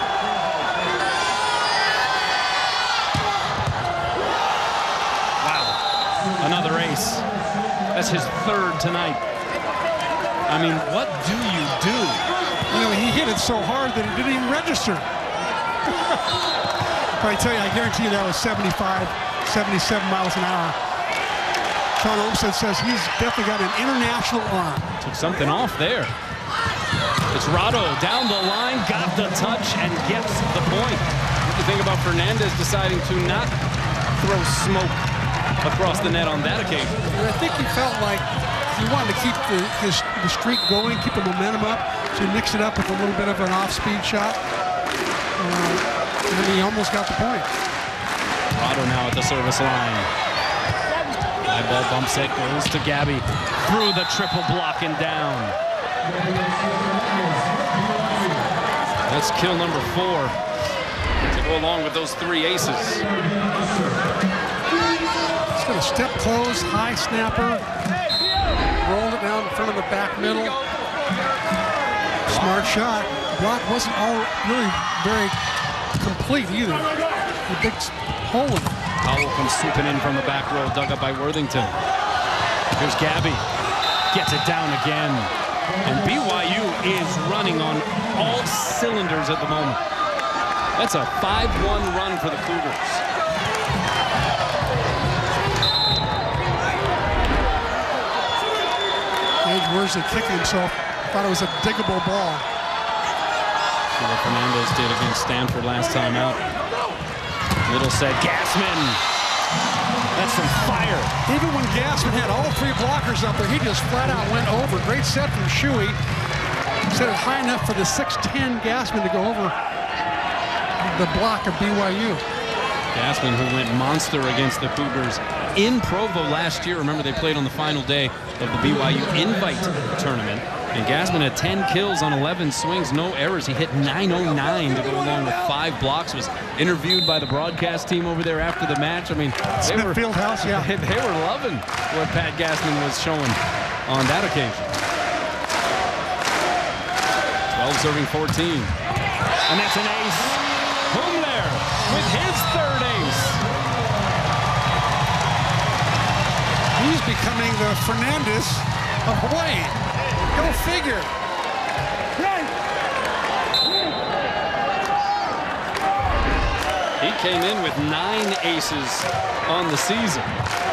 Wow. Another ace. That's his third tonight. I mean, what do you do? You know, he hit it so hard that it didn't even register. But I tell you, I guarantee you that was seventy-five, seventy-seven miles an hour. Sean Olmstead says he's definitely got an international arm. Took something off there. It's Rado down the line, got the touch, and gets the point. What do you think about Fernandez deciding to not throw smoke across the net on that occasion? And I think he felt like he wanted to keep the, his, the streak going, keep the momentum up, so he mixed it up with a little bit of an off-speed shot. Uh, and he almost got the point. Rado now at the service line. High ball bump set goes to Gabby. Through the triple block and down. That's kill number four to go along with those three aces. He's got a step close, high snapper. Rolled it down in front of the back middle. Smart shot. Block wasn't all really very complete either. The big hole in it. Powell comes swooping in from the back row, dug up by Worthington. Here's Gabby. Gets it down again. And B Y U is running on all cylinders at the moment. That's a five one run for the Cougars. Gage Worsley kicking himself. Thought it was a diggable ball. See what Fernandez did against Stanford last time out. Little said Gassman. That's some fire. Even when Gassman had all three blockers up there, he just flat out went over. Great set from Shuey. Set it high enough for the six ten Gassman to go over the block of B Y U. Gassman, who went monster against the Cougars in Provo last year. Remember, they played on the final day of the B Y U Invite Tournament. And Gassman had ten kills on eleven swings, no errors. He hit nine oh nine to go along with five blocks. Was interviewed by the broadcast team over there after the match. I mean, they were, Fieldhouse, yeah. They, they were loving what Pat Gassman was showing on that occasion. twelve serving fourteen. And that's an ace. Home there with his third ace. He's becoming the Fernandez of Hawaii. Go figure. came in with nine aces on the season.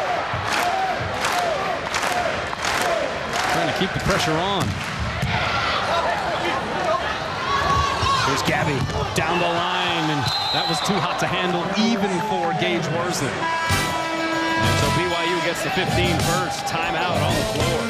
Trying to keep the pressure on. Here's Gabby down the line, and that was too hot to handle even for Gage Worsley. And so B Y U gets the fifteen first. Timeout on the floor.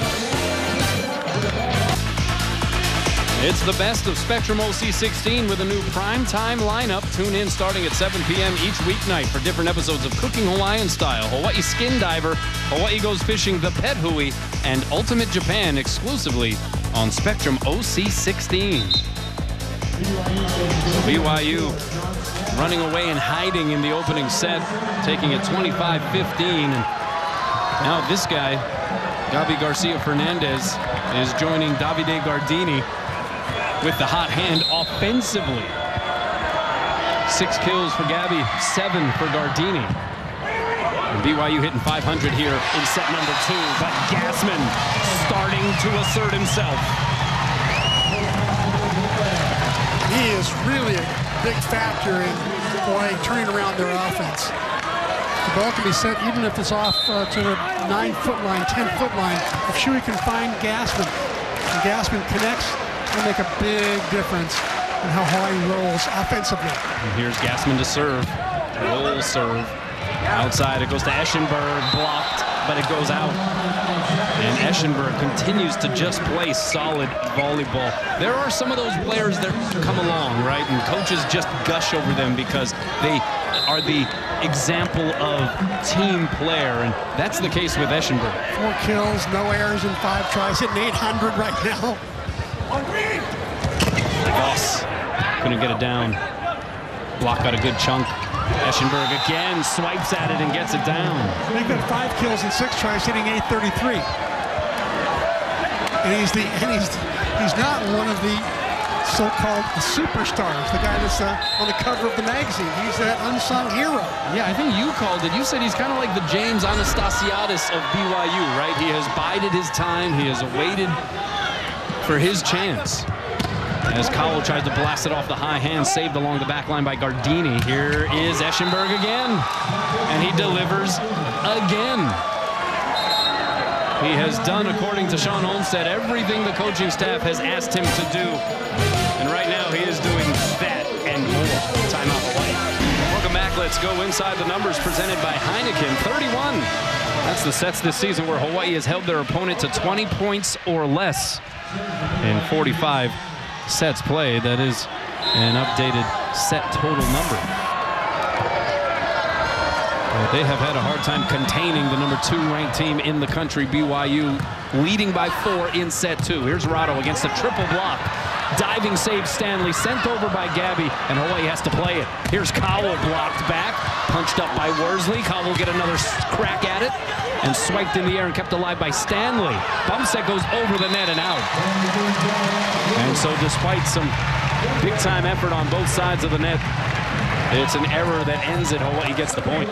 It's the best of Spectrum O C sixteen with a new primetime lineup. Tune in starting at seven P M each weeknight for different episodes of Cooking Hawaiian Style, Hawaii Skin Diver, Hawaii Goes Fishing, The Pet Hui, and Ultimate Japan exclusively on Spectrum O C sixteen. B Y U running away and hiding in the opening set, taking it twenty-five fifteen. And now this guy, Gabi Garcia Fernandez, is joining Davide Gardini with the hot hand offensively. Six kills for Gabby, seven for Gardini. And B Y U hitting five hundred here in set number two, but Gassman starting to assert himself. He is really a big factor in Hawaii turning around their offense. The ball can be sent even if it's off uh, to the nine-foot line, ten-foot line. If Shuey can find Gassman, and Gassman connects, it'll make a big difference in how Hawaii rolls offensively. And here's Gassman to serve. Roll serve. Outside, it goes to Eschenberg, blocked, but it goes out. And Eschenberg continues to just play solid volleyball. There are some of those players that come along, right? And coaches just gush over them because they are the example of team player, and that's the case with Eschenberg. Four kills, no errors in five tries, hitting eight hundred right now. Voss couldn't get it down. Block got a good chunk. Eschenberg again swipes at it and gets it down. They've got five kills and six tries, hitting eight thirty-three. And he's the and he's he's not one of the so-called superstars, the guy that's uh, on the cover of the magazine. He's that unsung hero. Yeah, I think you called it. You said he's kind of like the James Anastasiadis of B Y U, right? He has bided his time. He has waited for his chance. As Cowell tries to blast it off the high hand, saved along the back line by Gardini. Here is Eschenberg again, and he delivers again. He has done, according to Sean Olmstead, everything the coaching staff has asked him to do. And right now he is doing that and more. Timeout Hawaii. Welcome back. Let's go inside the numbers presented by Heineken. thirty-one. That's the sets this season where Hawaii has held their opponent to twenty points or less in forty-five sets played. That is an updated set total number. But they have had a hard time containing the number two ranked team in the country, B Y U, leading by four in set two. Here's Rado against a triple block. Diving save Stanley, sent over by Gabby, and Hawaii has to play it. Here's Cowell blocked back, punched up by Worsley. Cowell will get another crack at it, and swiped in the air and kept alive by Stanley. Bump set goes over the net and out. And so despite some big-time effort on both sides of the net, it's an error that ends it. Hawaii gets the point.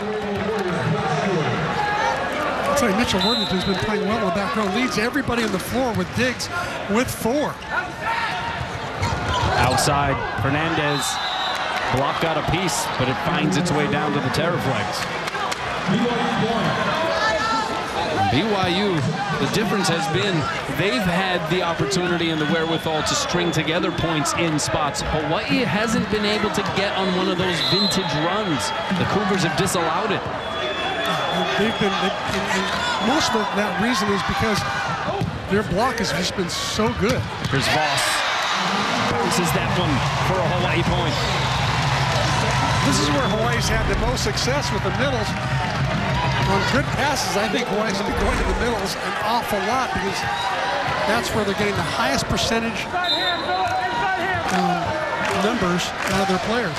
I'll tell you, Mitchell Worthington's been playing well in the back row. Leads everybody on the floor with digs with four. Outside, Fernandez. Block got a piece, but it finds its way down to the Terraflex. B Y U, the difference has been they've had the opportunity and the wherewithal to string together points in spots. Hawaii hasn't been able to get on one of those vintage runs. The Cougars have disallowed it. They've been, they, and, and most of that reason is because their block has just been so good. Here's Voss. This is that one for a Hawaii point. This is where Hawaii's had the most success with the middles. On good passes, I think Hawaii's going to be going to the middles an awful lot because that's where they're getting the highest percentage um, numbers out of their players.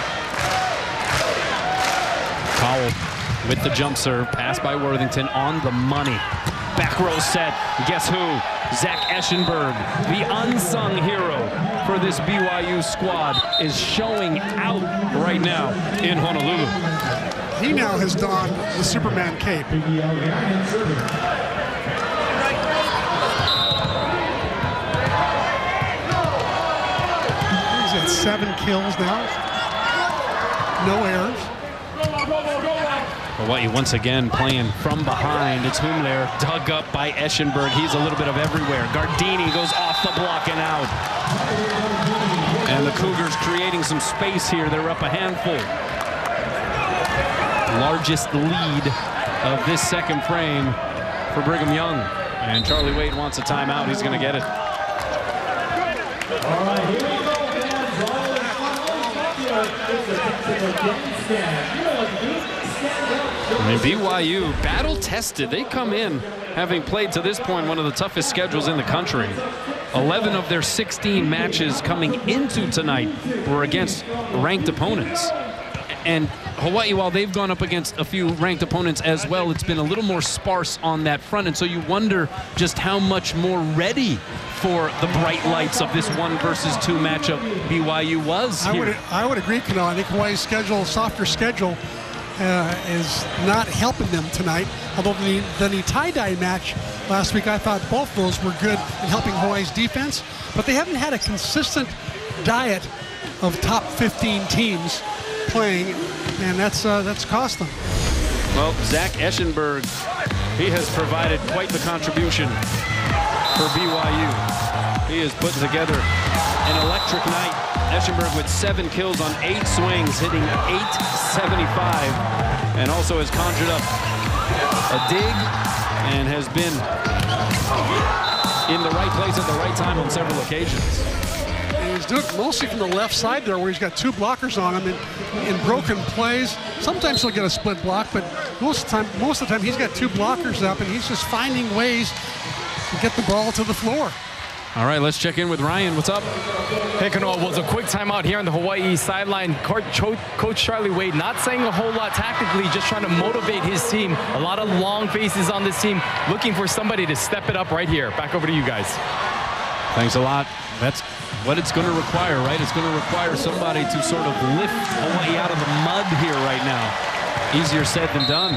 Cowell with the jump serve, pass by Worthington on the money. Back row set, guess who? Zach Eschenberg, the unsung hero for this B Y U squad, is showing out right now in Honolulu. He now has donned the Superman cape. He's at seven kills now. No errors. Hawaii once again playing from behind. It's Humler, dug up by Eschenberg. He's a little bit of everywhere. Gardini goes off the block and out. And the Cougars creating some space here. They're up a handful. Largest lead of this second frame for Brigham Young. And Charlie Wade wants a timeout. He's going to get it. All right, here we go, I mean, B Y U battle tested. They come in having played to this point one of the toughest schedules in the country. eleven of their sixteen matches coming into tonight were against ranked opponents. And Hawaii, while they've gone up against a few ranked opponents as well, it's been a little more sparse on that front. And so you wonder just how much more ready for the bright lights of this one versus two matchup B Y U was here. I would, I would agree, Kano. I think Hawaii's schedule, softer schedule, uh, is not helping them tonight. Although the, the tie-dye match last week, I thought both those were good in helping Hawaii's defense. But they haven't had a consistent diet of top fifteen teams playing, and that's uh, that's cost them. Well, Zach Eschenberg, he has provided quite the contribution for B Y U. He has put together an electric night. Eschenberg with seven kills on eight swings, hitting eight seventy-five, and also has conjured up a dig and has been in the right place at the right time on several occasions. He's doing it mostly from the left side there, where he's got two blockers on him in, in broken plays. Sometimes he'll get a split block, but most of the time, most of the time he's got two blockers up, and he's just finding ways to get the ball to the floor. All right, let's check in with Ryan. What's up? Hey, Kano, it was a quick timeout here on the Hawaii sideline. Coach Charlie Wade not saying a whole lot tactically, just trying to motivate his team. A lot of long faces on this team, looking for somebody to step it up right here. Back over to you guys. Thanks a lot. That's what it's going to require, right? It's going to require somebody to sort of lift Hawaii out of the mud here right now. Easier said than done.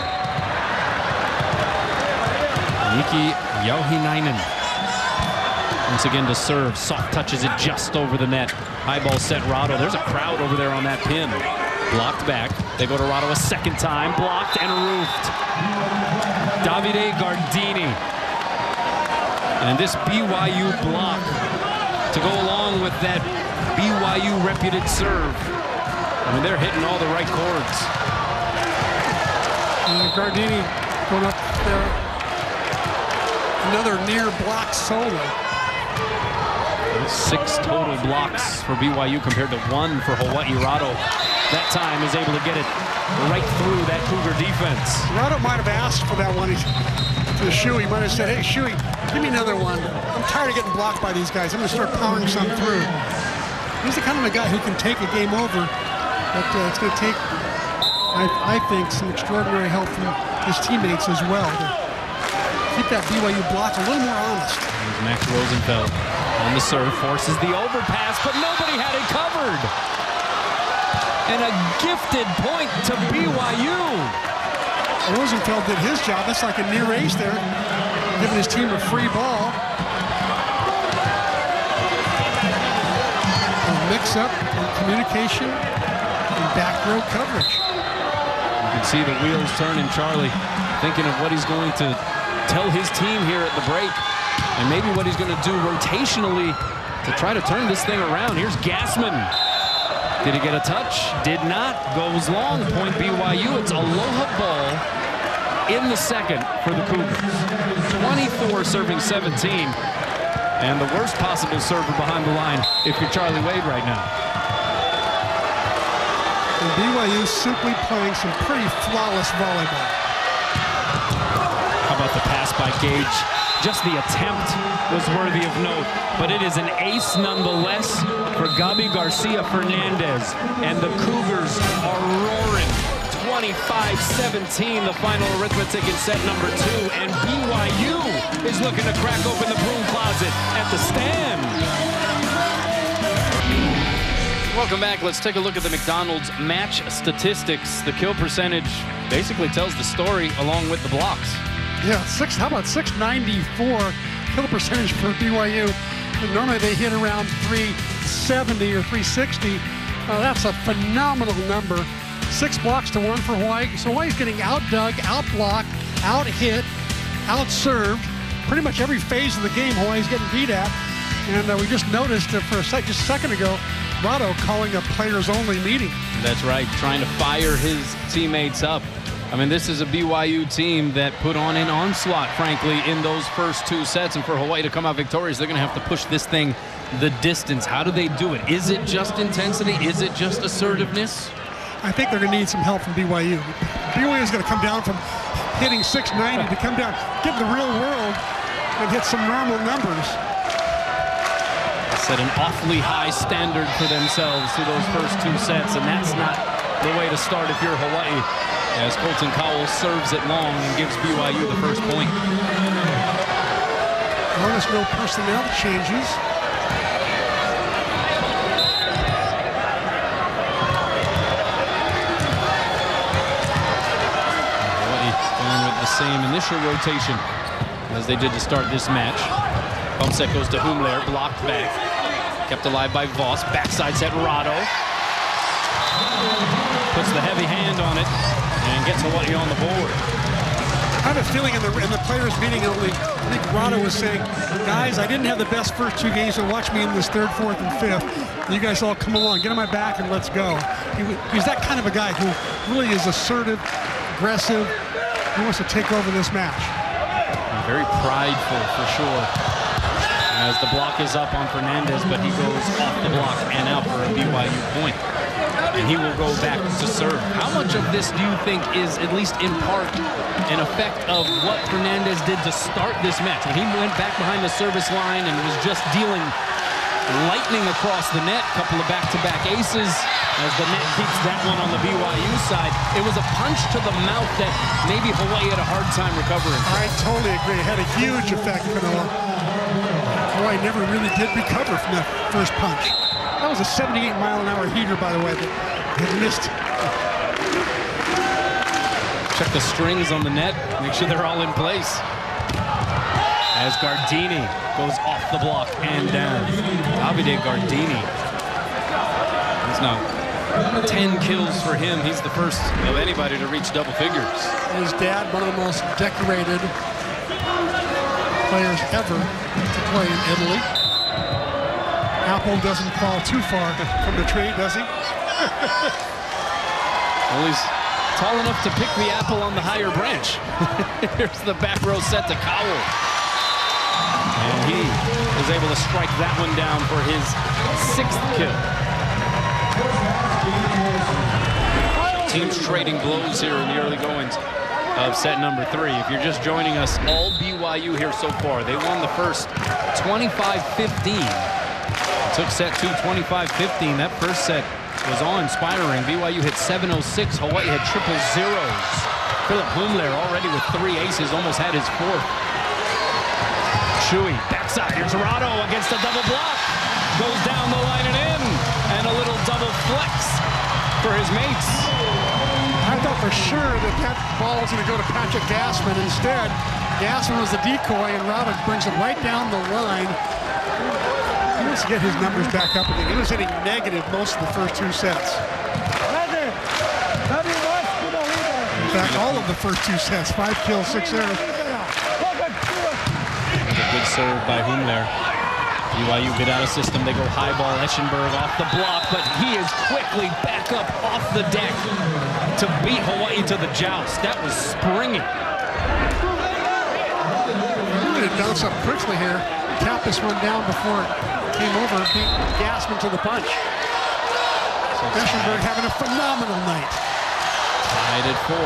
Miki Jauhinainen once again to serve. Soft touches it just over the net. High ball set Rado. There's a crowd over there on that pin. Blocked back. They go to Rado a second time. Blocked and roofed. Davide Gardini. And this B Y U block to go along with that B Y U reputed serve. I mean, they're hitting all the right chords. And Gardini going up there. Another near block solo. Six total blocks for B Y U compared to one for Hawaii. Rado that time is able to get it right through that Cougar defense. Rado might have asked for that one to Shuey. He might have said, hey, Shuey, give me another one. I'm tired of getting blocked by these guys. I'm going to start powering some through. He's the kind of a guy who can take a game over, but uh, it's going to take, I, I think, some extraordinary help from his teammates as well to keep that B Y U block a little more honest. There's Max Rosenfeld on the serve, forces the overpass, but nobody had it covered. And a gifted point to B Y U. Rosenfeld did his job. That's like a near ace there, giving his team a free ball. A mix-up in communication and back row coverage. You can see the wheels turning, Charlie, thinking of what he's going to tell his team here at the break, and maybe what he's going to do rotationally to try to turn this thing around. Here's Gassman. Did he get a touch? Did not. Goes long. Point B Y U. It's Aloha ball in the second for the Cougars. twenty-four serving seventeen. And the worst possible server behind the line if you're Charlie Wade right now. And B Y U simply playing some pretty flawless volleyball. How about the pass by Gage? Just the attempt was worthy of note, but it is an ace nonetheless for Gabi Garcia Fernandez. And the Cougars are roaring. twenty-five seventeen, the final arithmetic in set number two. And B Y U is looking to crack open the broom closet at the stand. Welcome back. Let's take a look at the McDonald's match statistics. The kill percentage basically tells the story along with the blocks. Yeah, six. How about six ninety-four kill percentage for B Y U? And normally they hit around three seventy or three sixty. Uh, that's a phenomenal number. Six blocks to one for Hawaii. So Hawaii's getting out-dug, out-blocked, out-hit, out-served. Pretty much every phase of the game Hawaii's getting beat at. And uh, we just noticed that for a sec just a second ago, Rado calling a players-only meeting. That's right, trying to fire his teammates up. I mean, this is a B Y U team that put on an onslaught, frankly, in those first two sets. And for Hawaii to come out victorious, they're going to have to push this thing the distance. How do they do it? Is it just intensity? Is it just assertiveness? I think they're going to need some help from B Y U. B Y U is going to come down from hitting six ninety to come down, get in the real world, and hit some normal numbers. Set an awfully high standard for themselves through those first two sets, and that's not the way to start if you're Hawaii, as Colton Cowell serves it long and gives B Y U the first point. Notice no personnel changes. Hawaii going with the same initial rotation as they did to start this match. Bump set goes to Humler, blocked back. Kept alive by Voss. Backside set Rado. Puts the heavy hand on it and gets Hawaii on the board. I have a feeling in the, in the players' meeting, I think Rado was saying, guys, I didn't have the best first two games, so watch me in this third, fourth, and fifth. You guys all come along, get on my back, and let's go. He, he's that kind of a guy who really is assertive, aggressive. He wants to take over this match. Very prideful, for sure. As the block is up on Fernandez, but he goes off the block and out for a B Y U point. And he will go back to serve. How much of this do you think is, at least in part, an effect of what Fernandez did to start this match? When he went back behind the service line and was just dealing lightning across the net, a couple of back-to-back aces, as the net keeps that one on the B Y U side. It was a punch to the mouth that maybe Hawaii had a hard time recovering. I totally agree. It had a huge effect, Canoa. Hawaii never really did recover from that first punch. That was a seventy-eight mile an hour heater, by the way, that had missed. Check the strings on the net, make sure they're all in place. As Gardini goes off the block and down. Davide Gardini. He's now ten kills for him. He's the first of anybody to reach double figures. His dad, one of the most decorated players ever to play in Italy. Apple doesn't fall too far from the tree, does he? Well, he's tall enough to pick the apple on the higher branch. Here's the back row set to Cowell. And he was able to strike that one down for his sixth kill. Teams trading blows here in the early goings of set number three. If you're just joining us, all B Y U here so far. They won the first twenty-five fifteen. Took set two twenty-five fifteen. That first set was awe-inspiring. B Y U hit seven oh six. Hawaii had triple zeros. Philip Humler already with three aces, almost had his fourth. Chewy, backside. Here's Rado against a double block. Goes down the line and in. And a little double flex for his mates. I thought for sure that that ball was going to go to Patrick Gassman. Instead, Gassman was the decoy, and Rado brings it right down the line. He wants to get his numbers back up again. He was hitting negative most of the first two sets. In fact, all of the first two sets, five kills, six errors. A good serve by Humler. B Y U get out of system. They go high ball. Eschenberg off the block, but he is quickly back up off the deck to beat Hawaii to the joust. That was springy. He would have done something quickly here. Tap this one down before it came over and beat Gassman to the punch. So Eschenberg having a phenomenal night. Tied at four.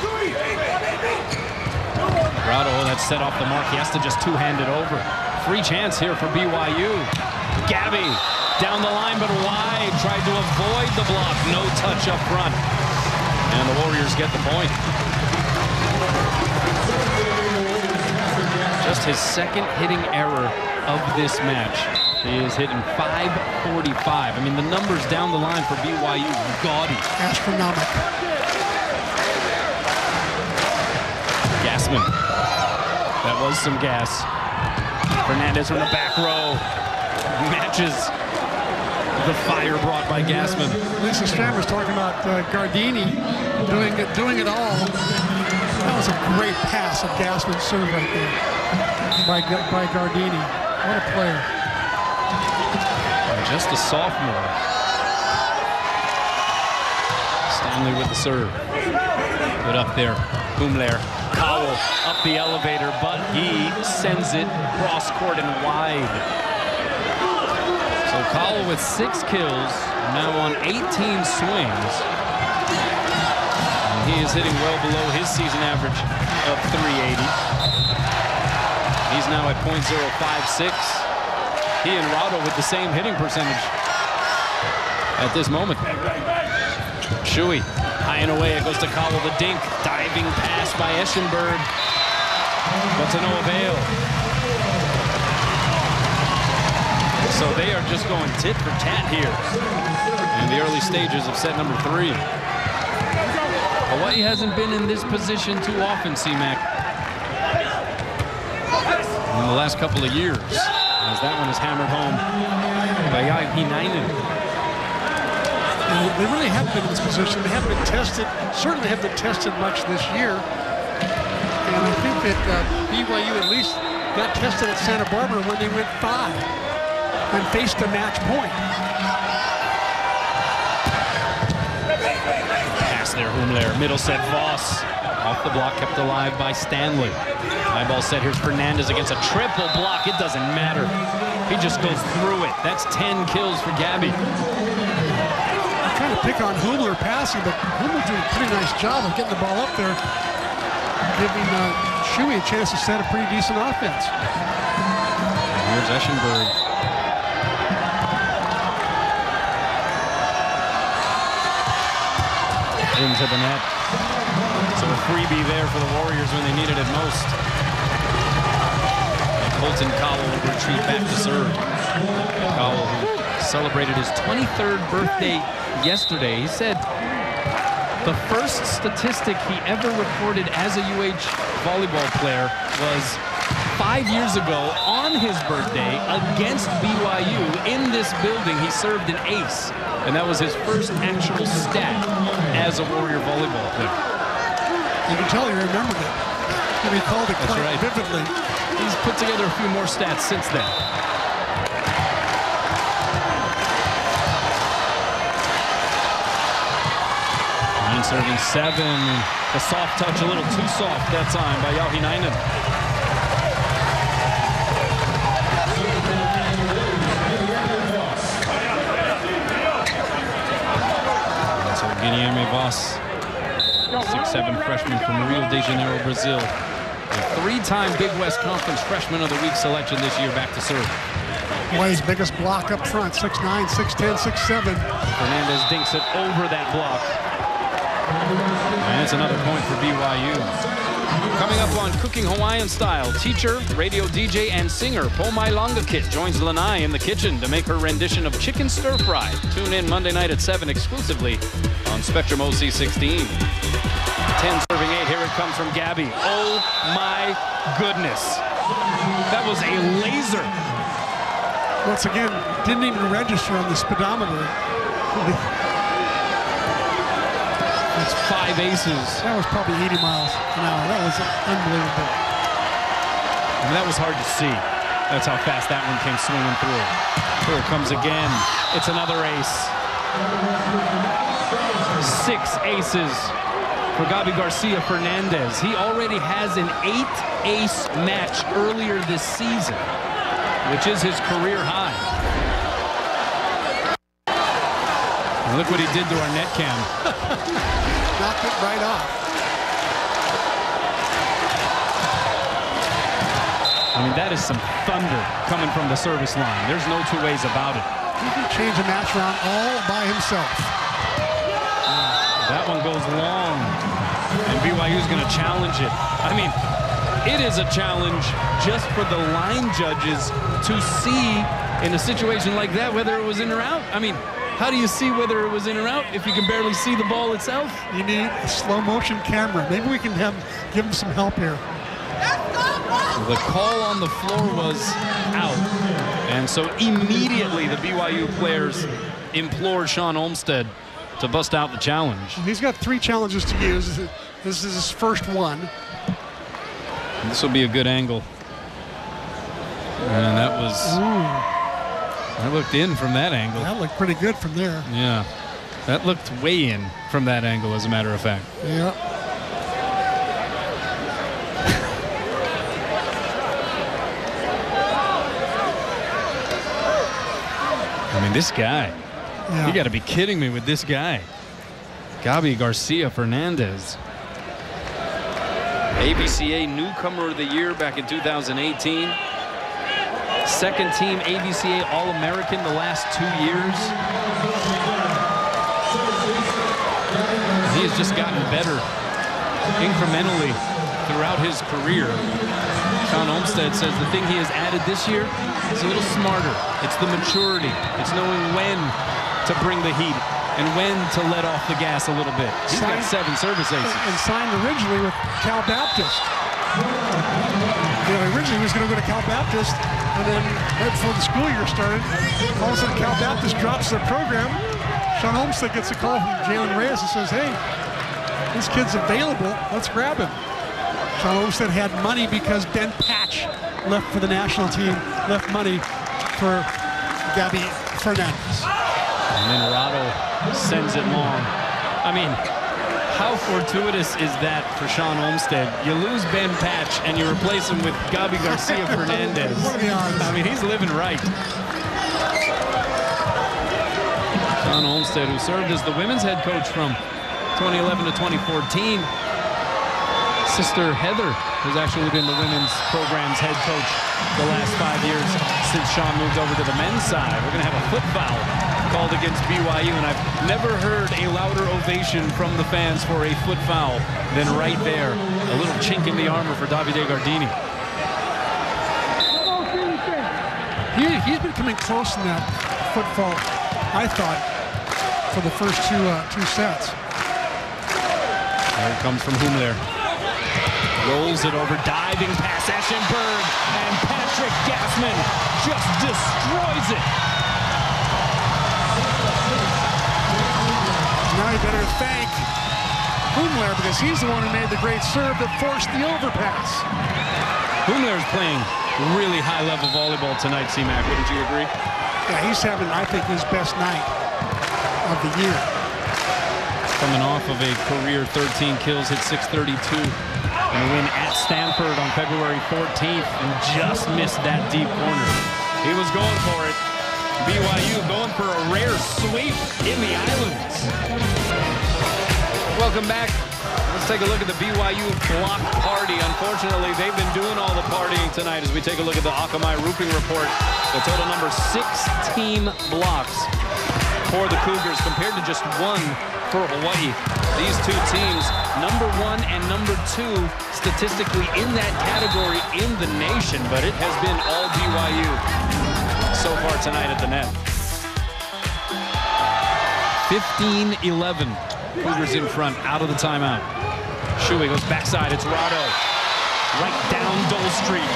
Rado, that's set off the mark. He has to just two-hand it over. Free chance here for B Y U. Gabby down the line, but wide. Tried to avoid the block. No touch up front. And the Warriors get the point. Just his second hitting error of this match. He is hitting five forty-five. I mean, the numbers down the line for B Y U, gaudy. Astronomical. Gassman. That was some gas. Fernandez from the back row matches the fire brought by Gassman. Lisa Strand was talking about uh, Gardini doing it, doing it all. That was a great pass of Gassman's serve right there by, by Gardini. What a player. And just a sophomore. Stanley with the serve. Put up there. Humler. Cowell up the elevator, but he sends it cross court and wide. So Cowell with six kills, now on eighteen swings. And he is hitting well below his season average of three eighty. He's now at point oh five six. He and Rado with the same hitting percentage at this moment. Shuey, high and away, it goes to Cowell, the dink, diving pass by Eschenberg, but to no avail. So they are just going tit for tat here in the early stages of set number three. Hawaii hasn't been in this position too often, C-Mac, in the last couple of years, as that one is hammered home by Jahinainen. They really haven't been in this position. They haven't been tested, certainly haven't been tested much this year. And I think that uh, B Y U at least got tested at Santa Barbara when they went five and faced a match point. Pass there, Humler, middle set, Voss. Off the block, kept alive by Stanley. High ball set, here's Fernandez against a triple block. It doesn't matter. He just goes through it. That's ten kills for Gabby. Trying to pick on Humler passing, but Humler doing a pretty nice job of getting the ball up there, giving uh, Shuey a chance to set a pretty decent offense. Here's Eschenberg. Into the net. So a freebie there for the Warriors when they needed it most. Colton Cowell will retreat back to serve. Cowell, who celebrated his twenty-third birthday yesterday. He said the first statistic he ever recorded as a U H volleyball player was five years ago on his birthday against B Y U in this building. He served an ace, and that was his first actual stat as a Warrior volleyball player. You can tell he remembered it. He recalled it quite right. vividly. He's put together a few more stats since then. Serving seven. The soft touch a little too soft that time by Jahinainen. So Guilherme Voss, six seven freshman from Rio de Janeiro, Brazil. A three-time Big West Conference Freshman of the Week selection this year, back to serve. Hawaii's biggest block up front, six nine, six ten, six seven. Fernandez dinks it over that block. And it's another point for B Y U. Coming up on Cooking Hawaiian Style, teacher, radio D J, and singer Pomai Longakit joins Lanai in the kitchen to make her rendition of chicken stir fry. Tune in Monday night at seven exclusively on Spectrum O C sixteen. ten serving eight, here it comes from Gabby. Oh my goodness. That was a laser. Once again, didn't even register on the speedometer. That's five aces. That was probably eighty miles an hour. That was unbelievable. I mean, that was hard to see. That's how fast that one came swinging through. Here it comes again. It's another ace. Six aces for Gabi Garcia Fernandez. He already has an eight ace match earlier this season, which is his career high. And look what he did to our net cam. Knocked it right off. I mean, that is some thunder coming from the service line. There's no two ways about it. He can change a match around all by himself. That one goes long, and B Y U is going to challenge it. I mean, it is a challenge just for the line judges to see in a situation like that whether it was in or out. I mean, how do you see whether it was in or out if you can barely see the ball itself? You need a slow motion camera. Maybe we can have give him some help here. The call on the floor was out, and so immediately the B Y U players implore Sean Olmstead to bust out the challenge. He's got three challenges to use. This is his first one. And this will be a good angle. And that was, Ooh. I looked in from that angle. That looked pretty good from there. Yeah, that looked way in from that angle, as a matter of fact. Yeah. I mean, this guy, yeah. You got to be kidding me with this guy. Gabi Garcia Fernandez. A B C A Newcomer of the Year back in two thousand eighteen. Second team A B C A All-American the last two years. He has just gotten better incrementally throughout his career. Sean Olmstead says the thing he has added this year is a little smarter. It's the maturity. It's knowing when to bring the heat and when to let off the gas a little bit. He's signed, got seven service aces. And signed originally with Cal Baptist. You know, originally he was going to go to Cal Baptist, and then right before the school year started, all of a sudden Cal Baptist drops their program. Sean Olmstead gets a call from Jalen Reyes and says, hey, this kid's available. Let's grab him. Sean Olmstead had money because Ben Patch left for the national team, left money for Gabi Fernandez. And then Rado sends it long. I mean, how fortuitous is that for Sean Olmstead? You lose Ben Patch and you replace him with Gabi Garcia Fernandez. I mean, he's living right. Sean Olmstead, who served as the women's head coach from twenty eleven to twenty fourteen. Sister Heather has actually been the women's program's head coach the last five years since Sean moved over to the men's side. We're going to have a foot foul called against B Y U, and I've never heard a louder ovation from the fans for a foot foul than right there. A little chink in the armor for Davide Gardini. He, he's been coming close in that foot foul, I thought, for the first two uh, two sets. There it comes from whom there. Rolls it over, diving past Eschenberg, and Patrick Gassman just destroys it. Now you better thank Humler because he's the one who made the great serve that forced the overpass. Humler is playing really high-level volleyball tonight, C-Mac. Wouldn't you agree? Yeah, he's having, I think, his best night of the year. Coming off of a career thirteen kills, hit six thirty-two. And a win at Stanford on February fourteenth and just missed that deep corner. He was going for it. B Y U going for a rare sweep in the islands. Welcome back. Let's take a look at the B Y U block party. Unfortunately, they've been doing all the partying tonight as we take a look at the Akamai Roofing Report. The total number six team blocks for the Cougars compared to just one for Hawaii. These two teams, number one and number two, statistically in that category in the nation, but it has been all B Y U so far tonight at the net. fifteen eleven, Cougars in front, out of the timeout. Shuey goes backside, it's Rado. Right down Dole Street.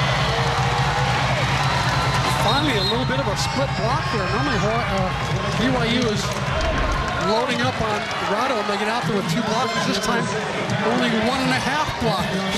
Finally, a little bit of a split block there. Normally, uh, B Y U is loading up on Rado and they get out there with two blockers. This time, only one and a half blockers.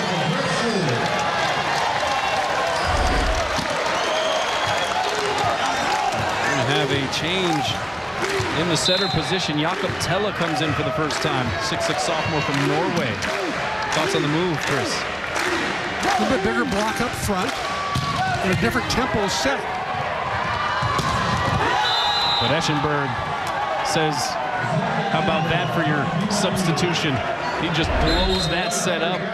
We're going to have a change in the setter position. Jakob Tella comes in for the first time. six six sophomore from Norway. Thoughts on the move, Chris? A little bit bigger block up front and a different tempo set. But Eschenberg says, how about that for your substitution? He just blows that set up.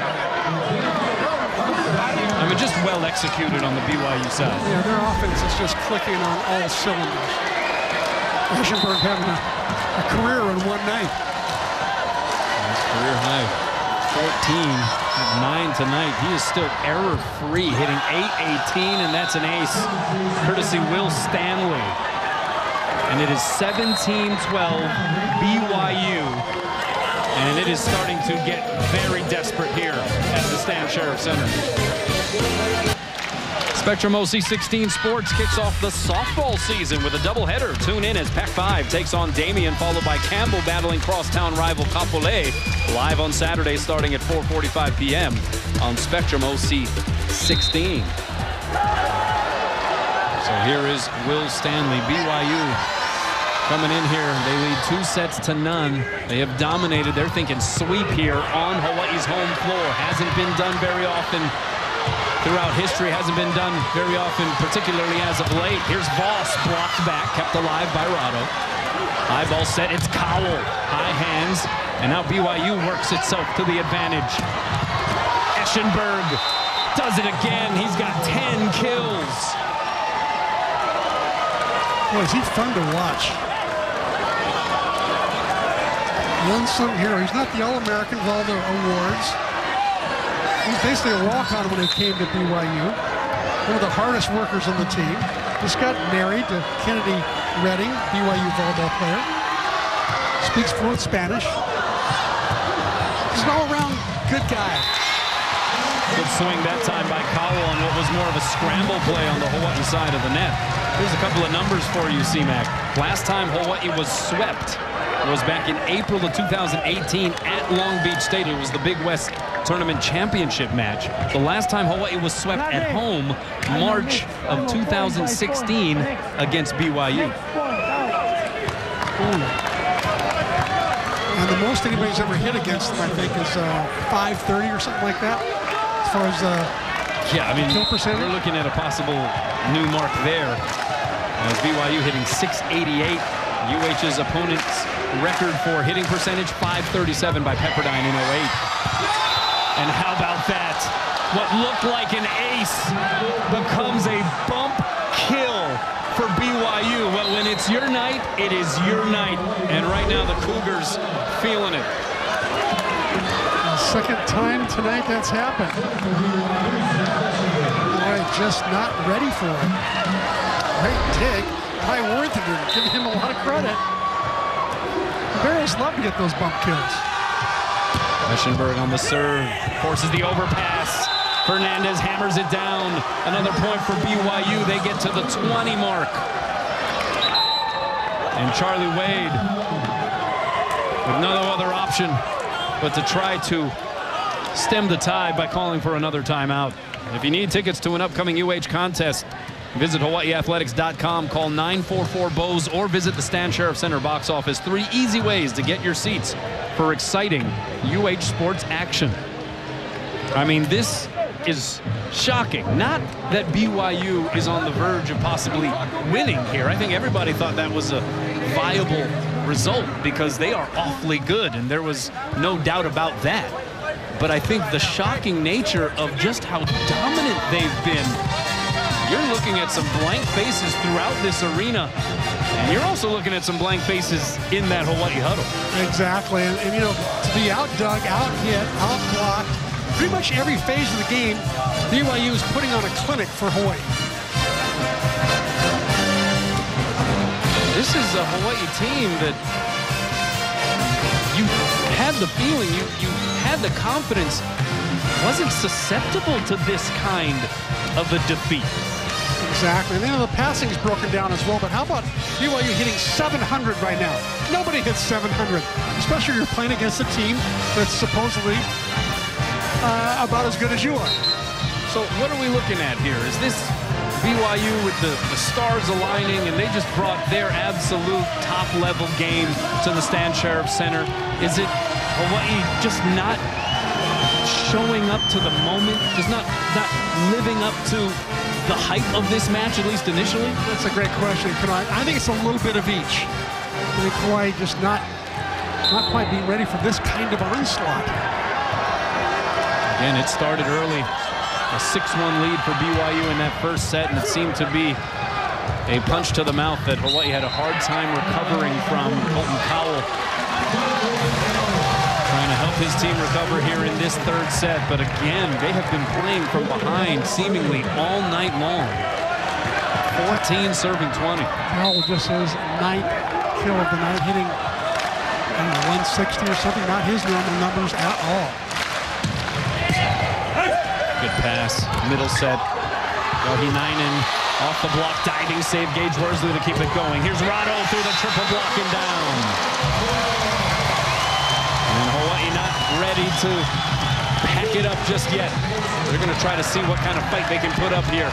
I mean, just well executed on the B Y U side. Yeah, their offense is just clicking on all cylinders. Eschenberg having a, a career in one night. That's career high fourteen, nine tonight. He is still error-free, hitting eight eighteen, and that's an ace, courtesy Will Stanley. And it is seventeen twelve B Y U. And it is starting to get very desperate here at the Stan Sheriff Center. Spectrum O C sixteen Sports kicks off the softball season with a doubleheader. Tune in as Pac five takes on Damien, followed by Campbell battling crosstown rival Capole. Live on Saturday starting at four forty-five p m on Spectrum O C sixteen. So here is Will Stanley, B Y U coming in here. They lead two sets to none. They have dominated. They're thinking sweep here on Hawaii's home floor. Hasn't been done very often throughout history. Hasn't been done very often, particularly as of late. Here's Voss, blocked back, kept alive by Rado. High ball set, it's Cowell. High hands, and now B Y U works itself to the advantage. Eschenberg does it again. He's got ten kills. Boy, is he fun to watch. The unsung hero. He's not the All-American of all the awards. He's basically a walk-on when it came to B Y U. One of the hardest workers on the team. Just got married to Kennedy Redding, B Y U volleyball player. Speaks fluent Spanish. He's an all-around good guy. Good swing that time by Cowell on what was more of a scramble play on the Hawaii side of the net. Here's a couple of numbers for you, C-Mac. Last time Hawaii was swept was back in April of two thousand eighteen at Long Beach Stadium. It was the Big West Tournament Championship match. The last time Hawaii was swept at home, March of two thousand sixteen against B Y U. And the most anybody's ever hit against them, I think, is uh, five thirty or something like that. As far as uh, yeah, I mean, kill percentage. We're looking at a possible new mark there. As B Y U hitting six eighty-eight. U H's opponent's record for hitting percentage, five thirty-seven by Pepperdine in oh eight. And how about that? What looked like an ace becomes a bump kill for B Y U. Well, when it's your night, it is your night. And right now the Cougars feeling it. Second time tonight that's happened. Boy, just not ready for it. Great dig. High Worthington, giving him a lot of credit. Barrios love to get those bump kills. Eschenberg on the serve, forces the overpass. Fernandez hammers it down. Another point for B Y U. They get to the twenty mark. And Charlie Wade with no other option but to try to stem the tide by calling for another timeout. If you need tickets to an upcoming U H contest, visit Hawaii Athletics dot com, call nine four four B O S or visit the Stan Sheriff Center box office. Three easy ways to get your seats for exciting U H sports action. I mean, this is shocking. Not that B Y U is on the verge of possibly winning here. I think everybody thought that was a viable result because they are awfully good, and there was no doubt about that. But I think the shocking nature of just how dominant they've been. You're looking at some blank faces throughout this arena, and you're also looking at some blank faces in that Hawaii huddle. Exactly, and, and you know, to be outdug, out-hit, out-blocked, pretty much every phase of the game, B Y U is putting on a clinic for Hawaii. This is a Hawaii team that you had the feeling, you, you had the confidence, wasn't susceptible to this kind of a defeat. Exactly. And then the passing's broken down as well. But how about B Y U hitting seven hundred right now? Nobody hits seven hundred, especially if you're playing against a team that's supposedly uh, about as good as you are. So what are we looking at here? Is this B Y U with the, the stars aligning and they just brought their absolute top-level game to the Stan Sheriff Center? Is it Hawaii just not showing up to the moment, just not not living up to the hype of this match, at least initially? That's a great question. I think it's a little bit of each. I think Hawaii just not not quite being ready for this kind of onslaught. Again, it started early, a six one lead for B Y U in that first set, and it seemed to be a punch to the mouth that Hawaii had a hard time recovering from. Colton Cowell trying to help his team recover here in this third set, but again, they have been playing from behind seemingly all night long. fourteen serving twenty. Cowell just his ninth kill of the night, hitting I don't know, one sixty or something, not his normal numbers at all. Good pass, middle set. Hinainen off the block, diving save. Gage Worsley to keep it going. Here's Rado through the triple block and down. And Hawaii not ready to pack it up just yet. They're going to try to see what kind of fight they can put up here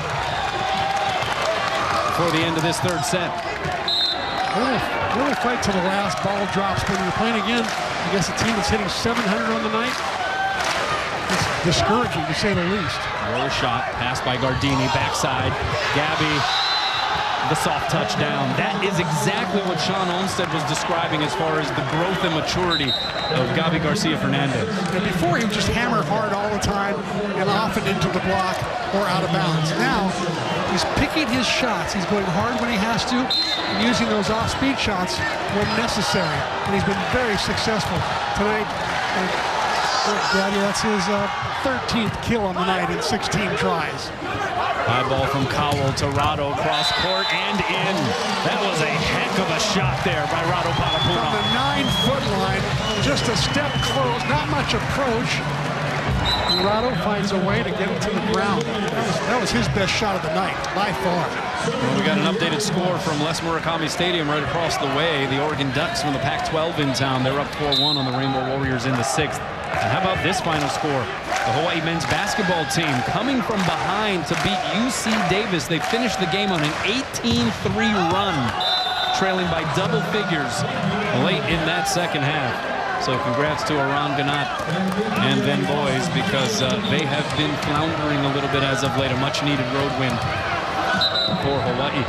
before the end of this third set. Really, really fight to the last ball drops. When you're playing again against a team that's hitting seven hundred on the night, it's discouraging to say the least. Roll shot, pass by Gardini, backside. Gabby, the soft touchdown. That is exactly what Sean Olmstead was describing as far as the growth and maturity of Gabi Garcia Fernandez. And before, he would just hammer hard all the time and often into the block or out of bounds. Now, he's picking his shots. He's going hard when he has to and using those off-speed shots when necessary. And he's been very successful tonight. And, Daddy, that's his uh, thirteenth kill on the night in sixteen tries. High ball from Cowell to Rado, cross court and in. That was a heck of a shot there by Rado Palapuna. From the nine-foot line, just a step close, not much approach. And Rado finds a way to get it to the ground. That was, that was his best shot of the night, by far. Well, we got an updated score from Les Murakami Stadium right across the way. The Oregon Ducks from the Pac twelve in town. They're up four one on the Rainbow Warriors in the sixth. And how about this final score? The Hawaii men's basketball team coming from behind to beat U C Davis. They finished the game on an eighteen three run, trailing by double figures late in that second half. So congrats to Aran Ganat and then boys, because uh, they have been floundering a little bit as of late. A much-needed road win for Hawaii.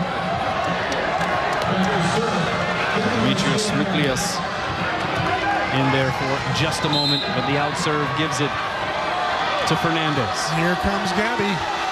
Demetrios Smuklias in there for just a moment, but the out serve gives it to Fernandez. Here comes Gabby.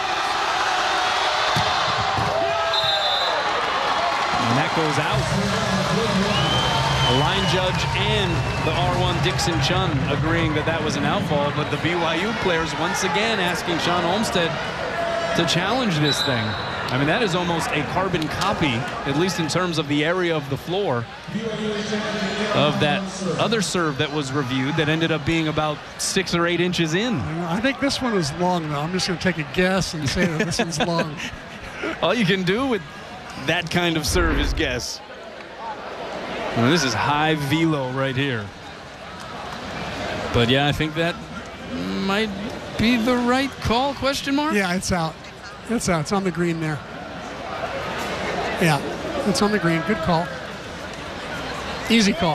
And that goes out. The line judge and the R one Dixon Chun agreeing that that was an out ball, but the B Y U players once again asking Sean Olmstead to challenge this thing. I mean, that is almost a carbon copy, at least in terms of the area of the floor, of that other serve that was reviewed that ended up being about six or eight inches in. I think this one is long, though. I'm just going to take a guess and say that this one's long. All you can do with that kind of serve is guess. Well, this is high velo right here. But yeah, I think that might be the right call, question mark? Yeah, it's out. It's out. It's on the green there. Yeah, it's on the green. Good call. Easy call.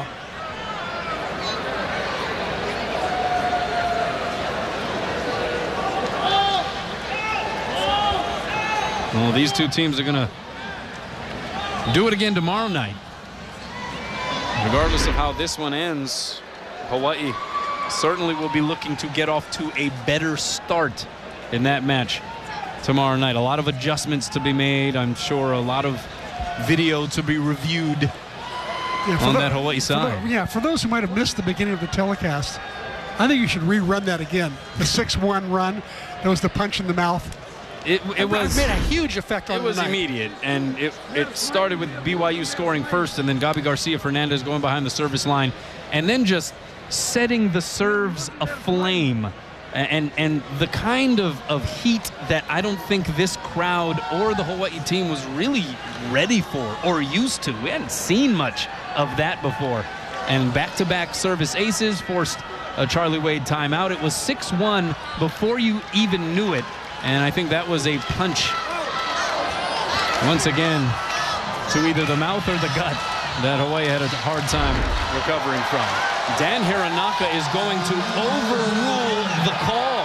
Well, these two teams are going to do it again tomorrow night. Regardless of how this one ends, Hawaii certainly will be looking to get off to a better start in that match tomorrow night. A lot of adjustments to be made. I'm sure a lot of video to be reviewed yeah, on the, that Hawaii side. For the, yeah, for those who might have missed the beginning of the telecast, I think you should rerun that again. The six one run, that was the punch in the mouth. It, it, it was made a huge effect on it was the night. Immediate, and it, it started with B Y U scoring first, and then Gabi Garcia Fernandez going behind the service line, and then just setting the serves aflame. And, and the kind of, of heat that I don't think this crowd or the Hawaii team was really ready for or used to. We hadn't seen much of that before. And back-to-back service aces forced a Charlie Wade timeout. It was six one before you even knew it. And I think that was a punch, once again, to either the mouth or the gut that Hawaii had a hard time recovering from. Dan Hiranaka is going to overrule the call.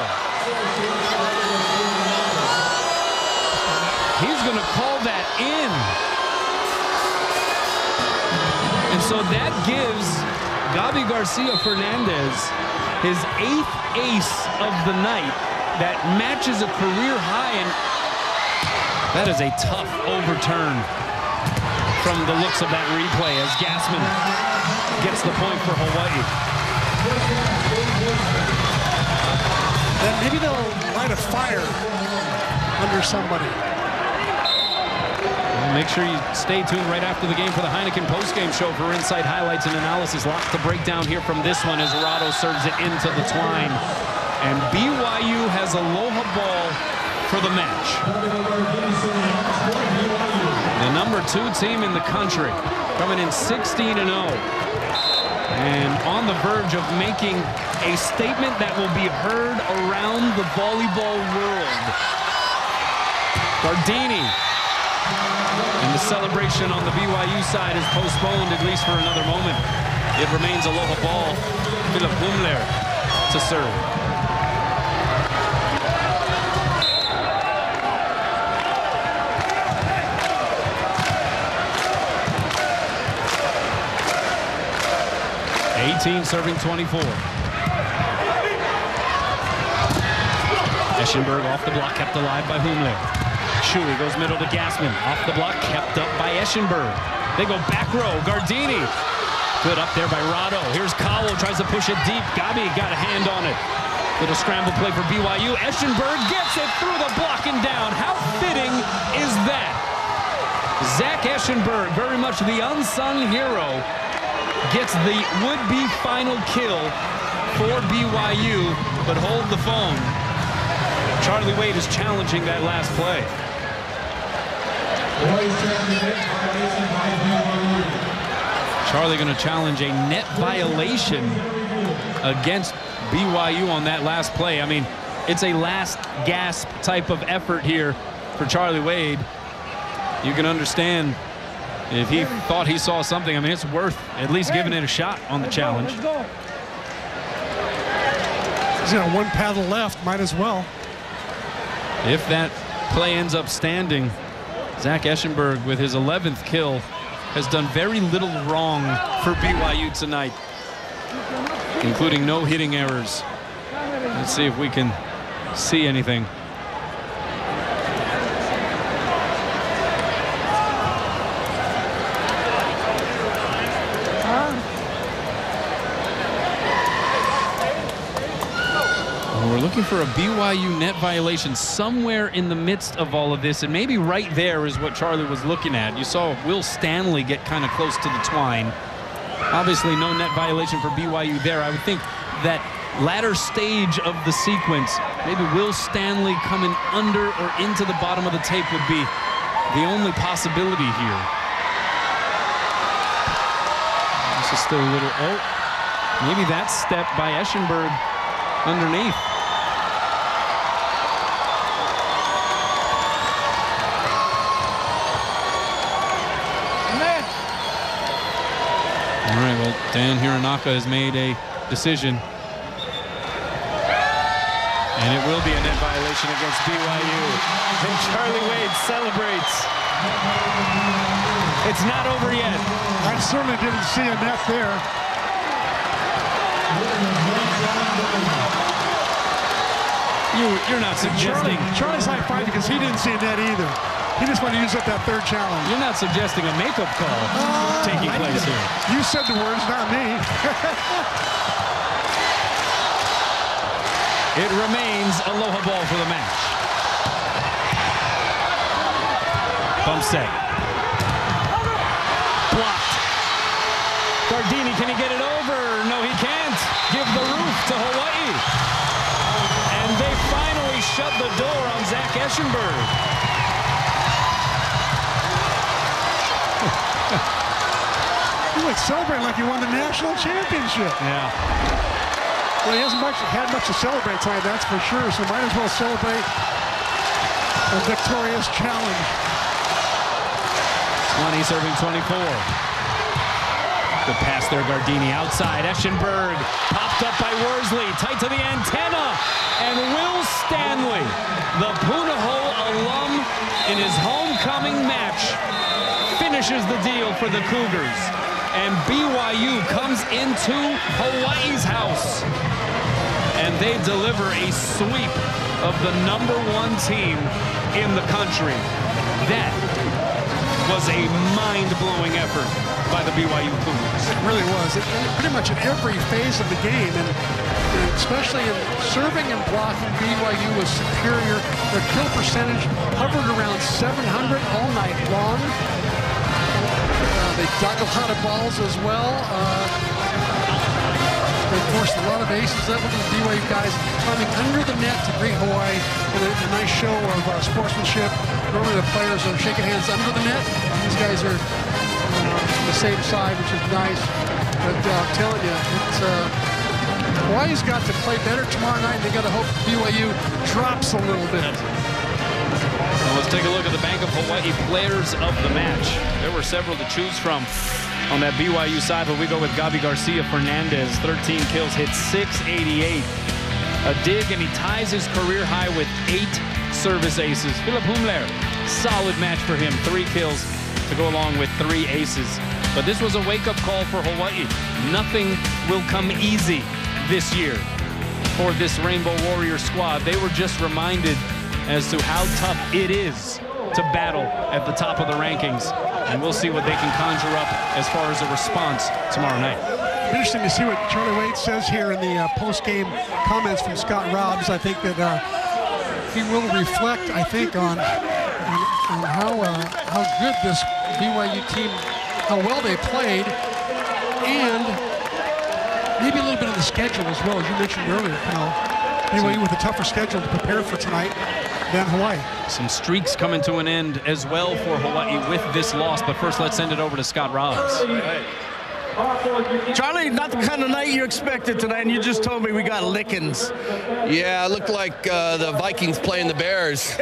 He's going to call that in. And so that gives Gabi Garcia Fernandez his eighth ace of the night. That matches a career high, and that is a tough overturn from the looks of that replay as Gassman gets the point for Hawaii. Then maybe they'll light a fire under somebody. Well, make sure you stay tuned right after the game for the Heineken postgame show for insight, highlights, and analysis. Lots to break down here from this one as Rado serves it into the twine. And B Y U has aloha ball for the match. The number two team in the country, coming in sixteen and oh. And on the verge of making a statement that will be heard around the volleyball world. Gardini. And the celebration on the B Y U side is postponed, at least for another moment. It remains Aloha ball. Philip Humler to serve. eighteen serving twenty-four. Eschenberg off the block, kept alive by Humler. Shui goes middle to Gassman. Off the block, kept up by Eschenberg. They go back row. Gardini. Good up there by Rado. Here's Cowell, tries to push it deep. Gabi got a hand on it. Little scramble play for B Y U. Eschenberg gets it through the block and down. How fitting is that? Zach Eschenberg, very much the unsung hero, gets the would-be final kill for B Y U, but hold the phone. Charlie Wade is challenging that last play. Charlie going to challenge a net violation against B Y U on that last play. I mean, it's a last gasp type of effort here for Charlie Wade. You can understand if he thought he saw something. I mean, it's worth at least giving it a shot on the challenge. He's got one paddle left, might as well. If that play ends up standing, Zach Eschenberg with his eleventh kill has done very little wrong for B Y U tonight, including no hitting errors. Let's see if we can see anything. We're looking for a B Y U net violation somewhere in the midst of all of this, and maybe right there is what Charlie was looking at. You saw Will Stanley get kind of close to the twine. Obviously no net violation for B Y U there. I would think that latter stage of the sequence, maybe Will Stanley coming under or into the bottom of the tape would be the only possibility here. This is still a little, oh, maybe that step by Eschenberg underneath. All right, well, Dan Hironaka has made a decision. And it will be a net violation against B Y U. And Charlie Wade celebrates. It's not over yet. I certainly didn't see a net there. You, you're not suggesting. Charlie, Charlie's high-five because he didn't see a net either. He just wanted to use up that third challenge. You're not suggesting a makeup call uh, taking I place here. You said the words, not me. It remains Aloha ball for the match. Bump set. Blocked. Gardini, can he get it over? No, he can't. Give the roof to Hawaii. And they finally shut the door on Zach Eschenberg. You would celebrate like you won the national championship. Yeah. Well, he hasn't much, had much to celebrate tonight, that's for sure. So might as well celebrate a victorious challenge. twenty serving twenty-four. Good pass there, Gardini outside. Eschenberg popped up by Worsley, tight to the antenna. And Will Stanley, the Punahou alum, in his homecoming match, finishes the deal for the Cougars. And B Y U comes into Hawaii's house. And they deliver a sweep of the number one team in the country. That was a mind-blowing effort by the B Y U Cougars. It really was. It, pretty much in every phase of the game, and, and especially in serving and blocking, B Y U was superior. Their kill percentage hovered around seven hundred all night long. Uh, they dug a lot of balls as well. Uh, They forced a lot of aces. That was the B Y U guys coming under the net to greet Hawaii in a, a nice show of uh, sportsmanship. Normally the players are shaking hands under the net. These guys are uh, on the same side, which is nice. But uh, I'm telling you, it's, uh, Hawaii's got to play better tomorrow night, and they got to hope B Y U drops a little bit. Well, let's take a look at the Bank of Hawaii players of the match. There were several to choose from on that B Y U side, but we go with Gabi Garcia Fernandez. thirteen kills, hit six eighty-eight. A dig, and he ties his career high with eight service aces. Philip Humler, solid match for him. Three kills to go along with three aces. But this was a wake-up call for Hawaii. Nothing will come easy this year for this Rainbow Warriors squad. They were just reminded as to how tough it is to battle at the top of the rankings. And we'll see what they can conjure up as far as a response tomorrow night. Interesting to see what Charlie Wade says here in the uh, post-game comments from Scott Robbs. I think that uh, he will reflect, I think, on, on, on how, uh, how good this B Y U team, how well they played, and maybe a little bit of the schedule as well, as you mentioned earlier, you know. B Y U with a tougher schedule to prepare for tonight than Hawaii. Some streaks coming to an end as well for Hawaii with this loss. But first, let's send it over to Scott Robbs. Charlie, not the kind of night you expected tonight, and you just told me we got lickings. Yeah, it looked like uh, the Vikings playing the Bears.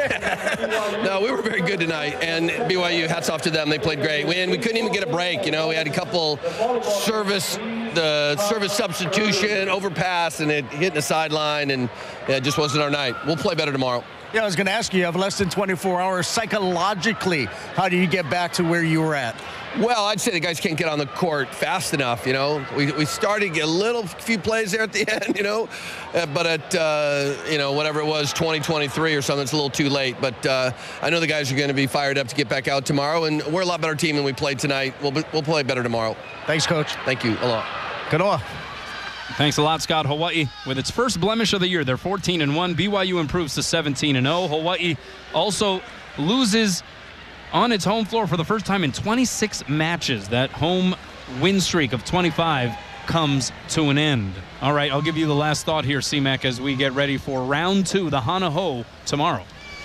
No, we were very good tonight, and B Y U, hats off to them. They played great. We, and we couldn't even get a break. You know, we had a couple service, the service substitution, overpass, and it hit the sideline, and yeah, it just wasn't our night. We'll play better tomorrow. Yeah, I was going to ask you, you have less than twenty-four hours. Psychologically, how do you get back to where you were at? Well, I'd say the guys can't get on the court fast enough, you know. We, we started to get a little few plays there at the end, you know. Uh, but at, uh, you know, whatever it was, twenty twenty-three or something, it's a little too late. But uh, I know the guys are going to be fired up to get back out tomorrow. And we're a lot better team than we played tonight. We'll, be, we'll play better tomorrow. Thanks, Coach. Thank you a lot. Kanoa. Thanks a lot, Scott. Hawaii, with its first blemish of the year, they're fourteen and one. B Y U improves to seventeen and oh. Hawaii also loses on its home floor for the first time in twenty-six matches. That home win streak of twenty-five comes to an end. All right, I'll give you the last thought here, C-Mac, as we get ready for round two, the Hana Ho, tomorrow.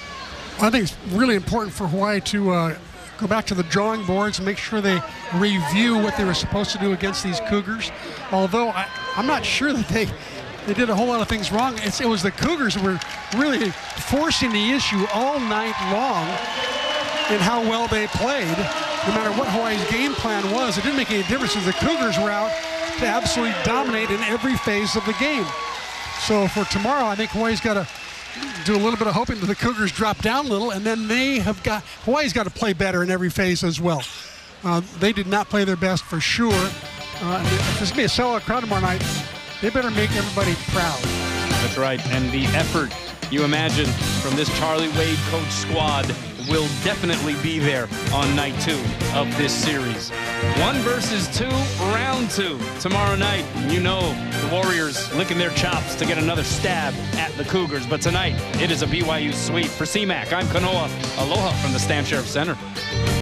I think it's really important for Hawaii to uh, go back to the drawing boards and make sure they review what they were supposed to do against these Cougars. Although I, I'm not sure that they they did a whole lot of things wrong. It's, it was the Cougars who were really forcing the issue all night long in how well they played. No matter what Hawaii's game plan was, it didn't make any difference as the Cougars were out to absolutely dominate in every phase of the game. So for tomorrow, I think Hawaii's got to do a little bit of hoping that the Cougars drop down a little, and then they have got, Hawaii's got to play better in every phase as well. Uh, they did not play their best for sure. Uh, if there's going to be a sellout crowd tomorrow night, they better make everybody proud. That's right, and the effort you imagine from this Charlie Wade coach squad will definitely be there on night two of this series. One versus two, round two tomorrow night. You know the Warriors licking their chops to get another stab at the Cougars, but tonight it is a B Y U sweep. For C-Mac, I'm Kanoa. Aloha from the Stan Sheriff Center.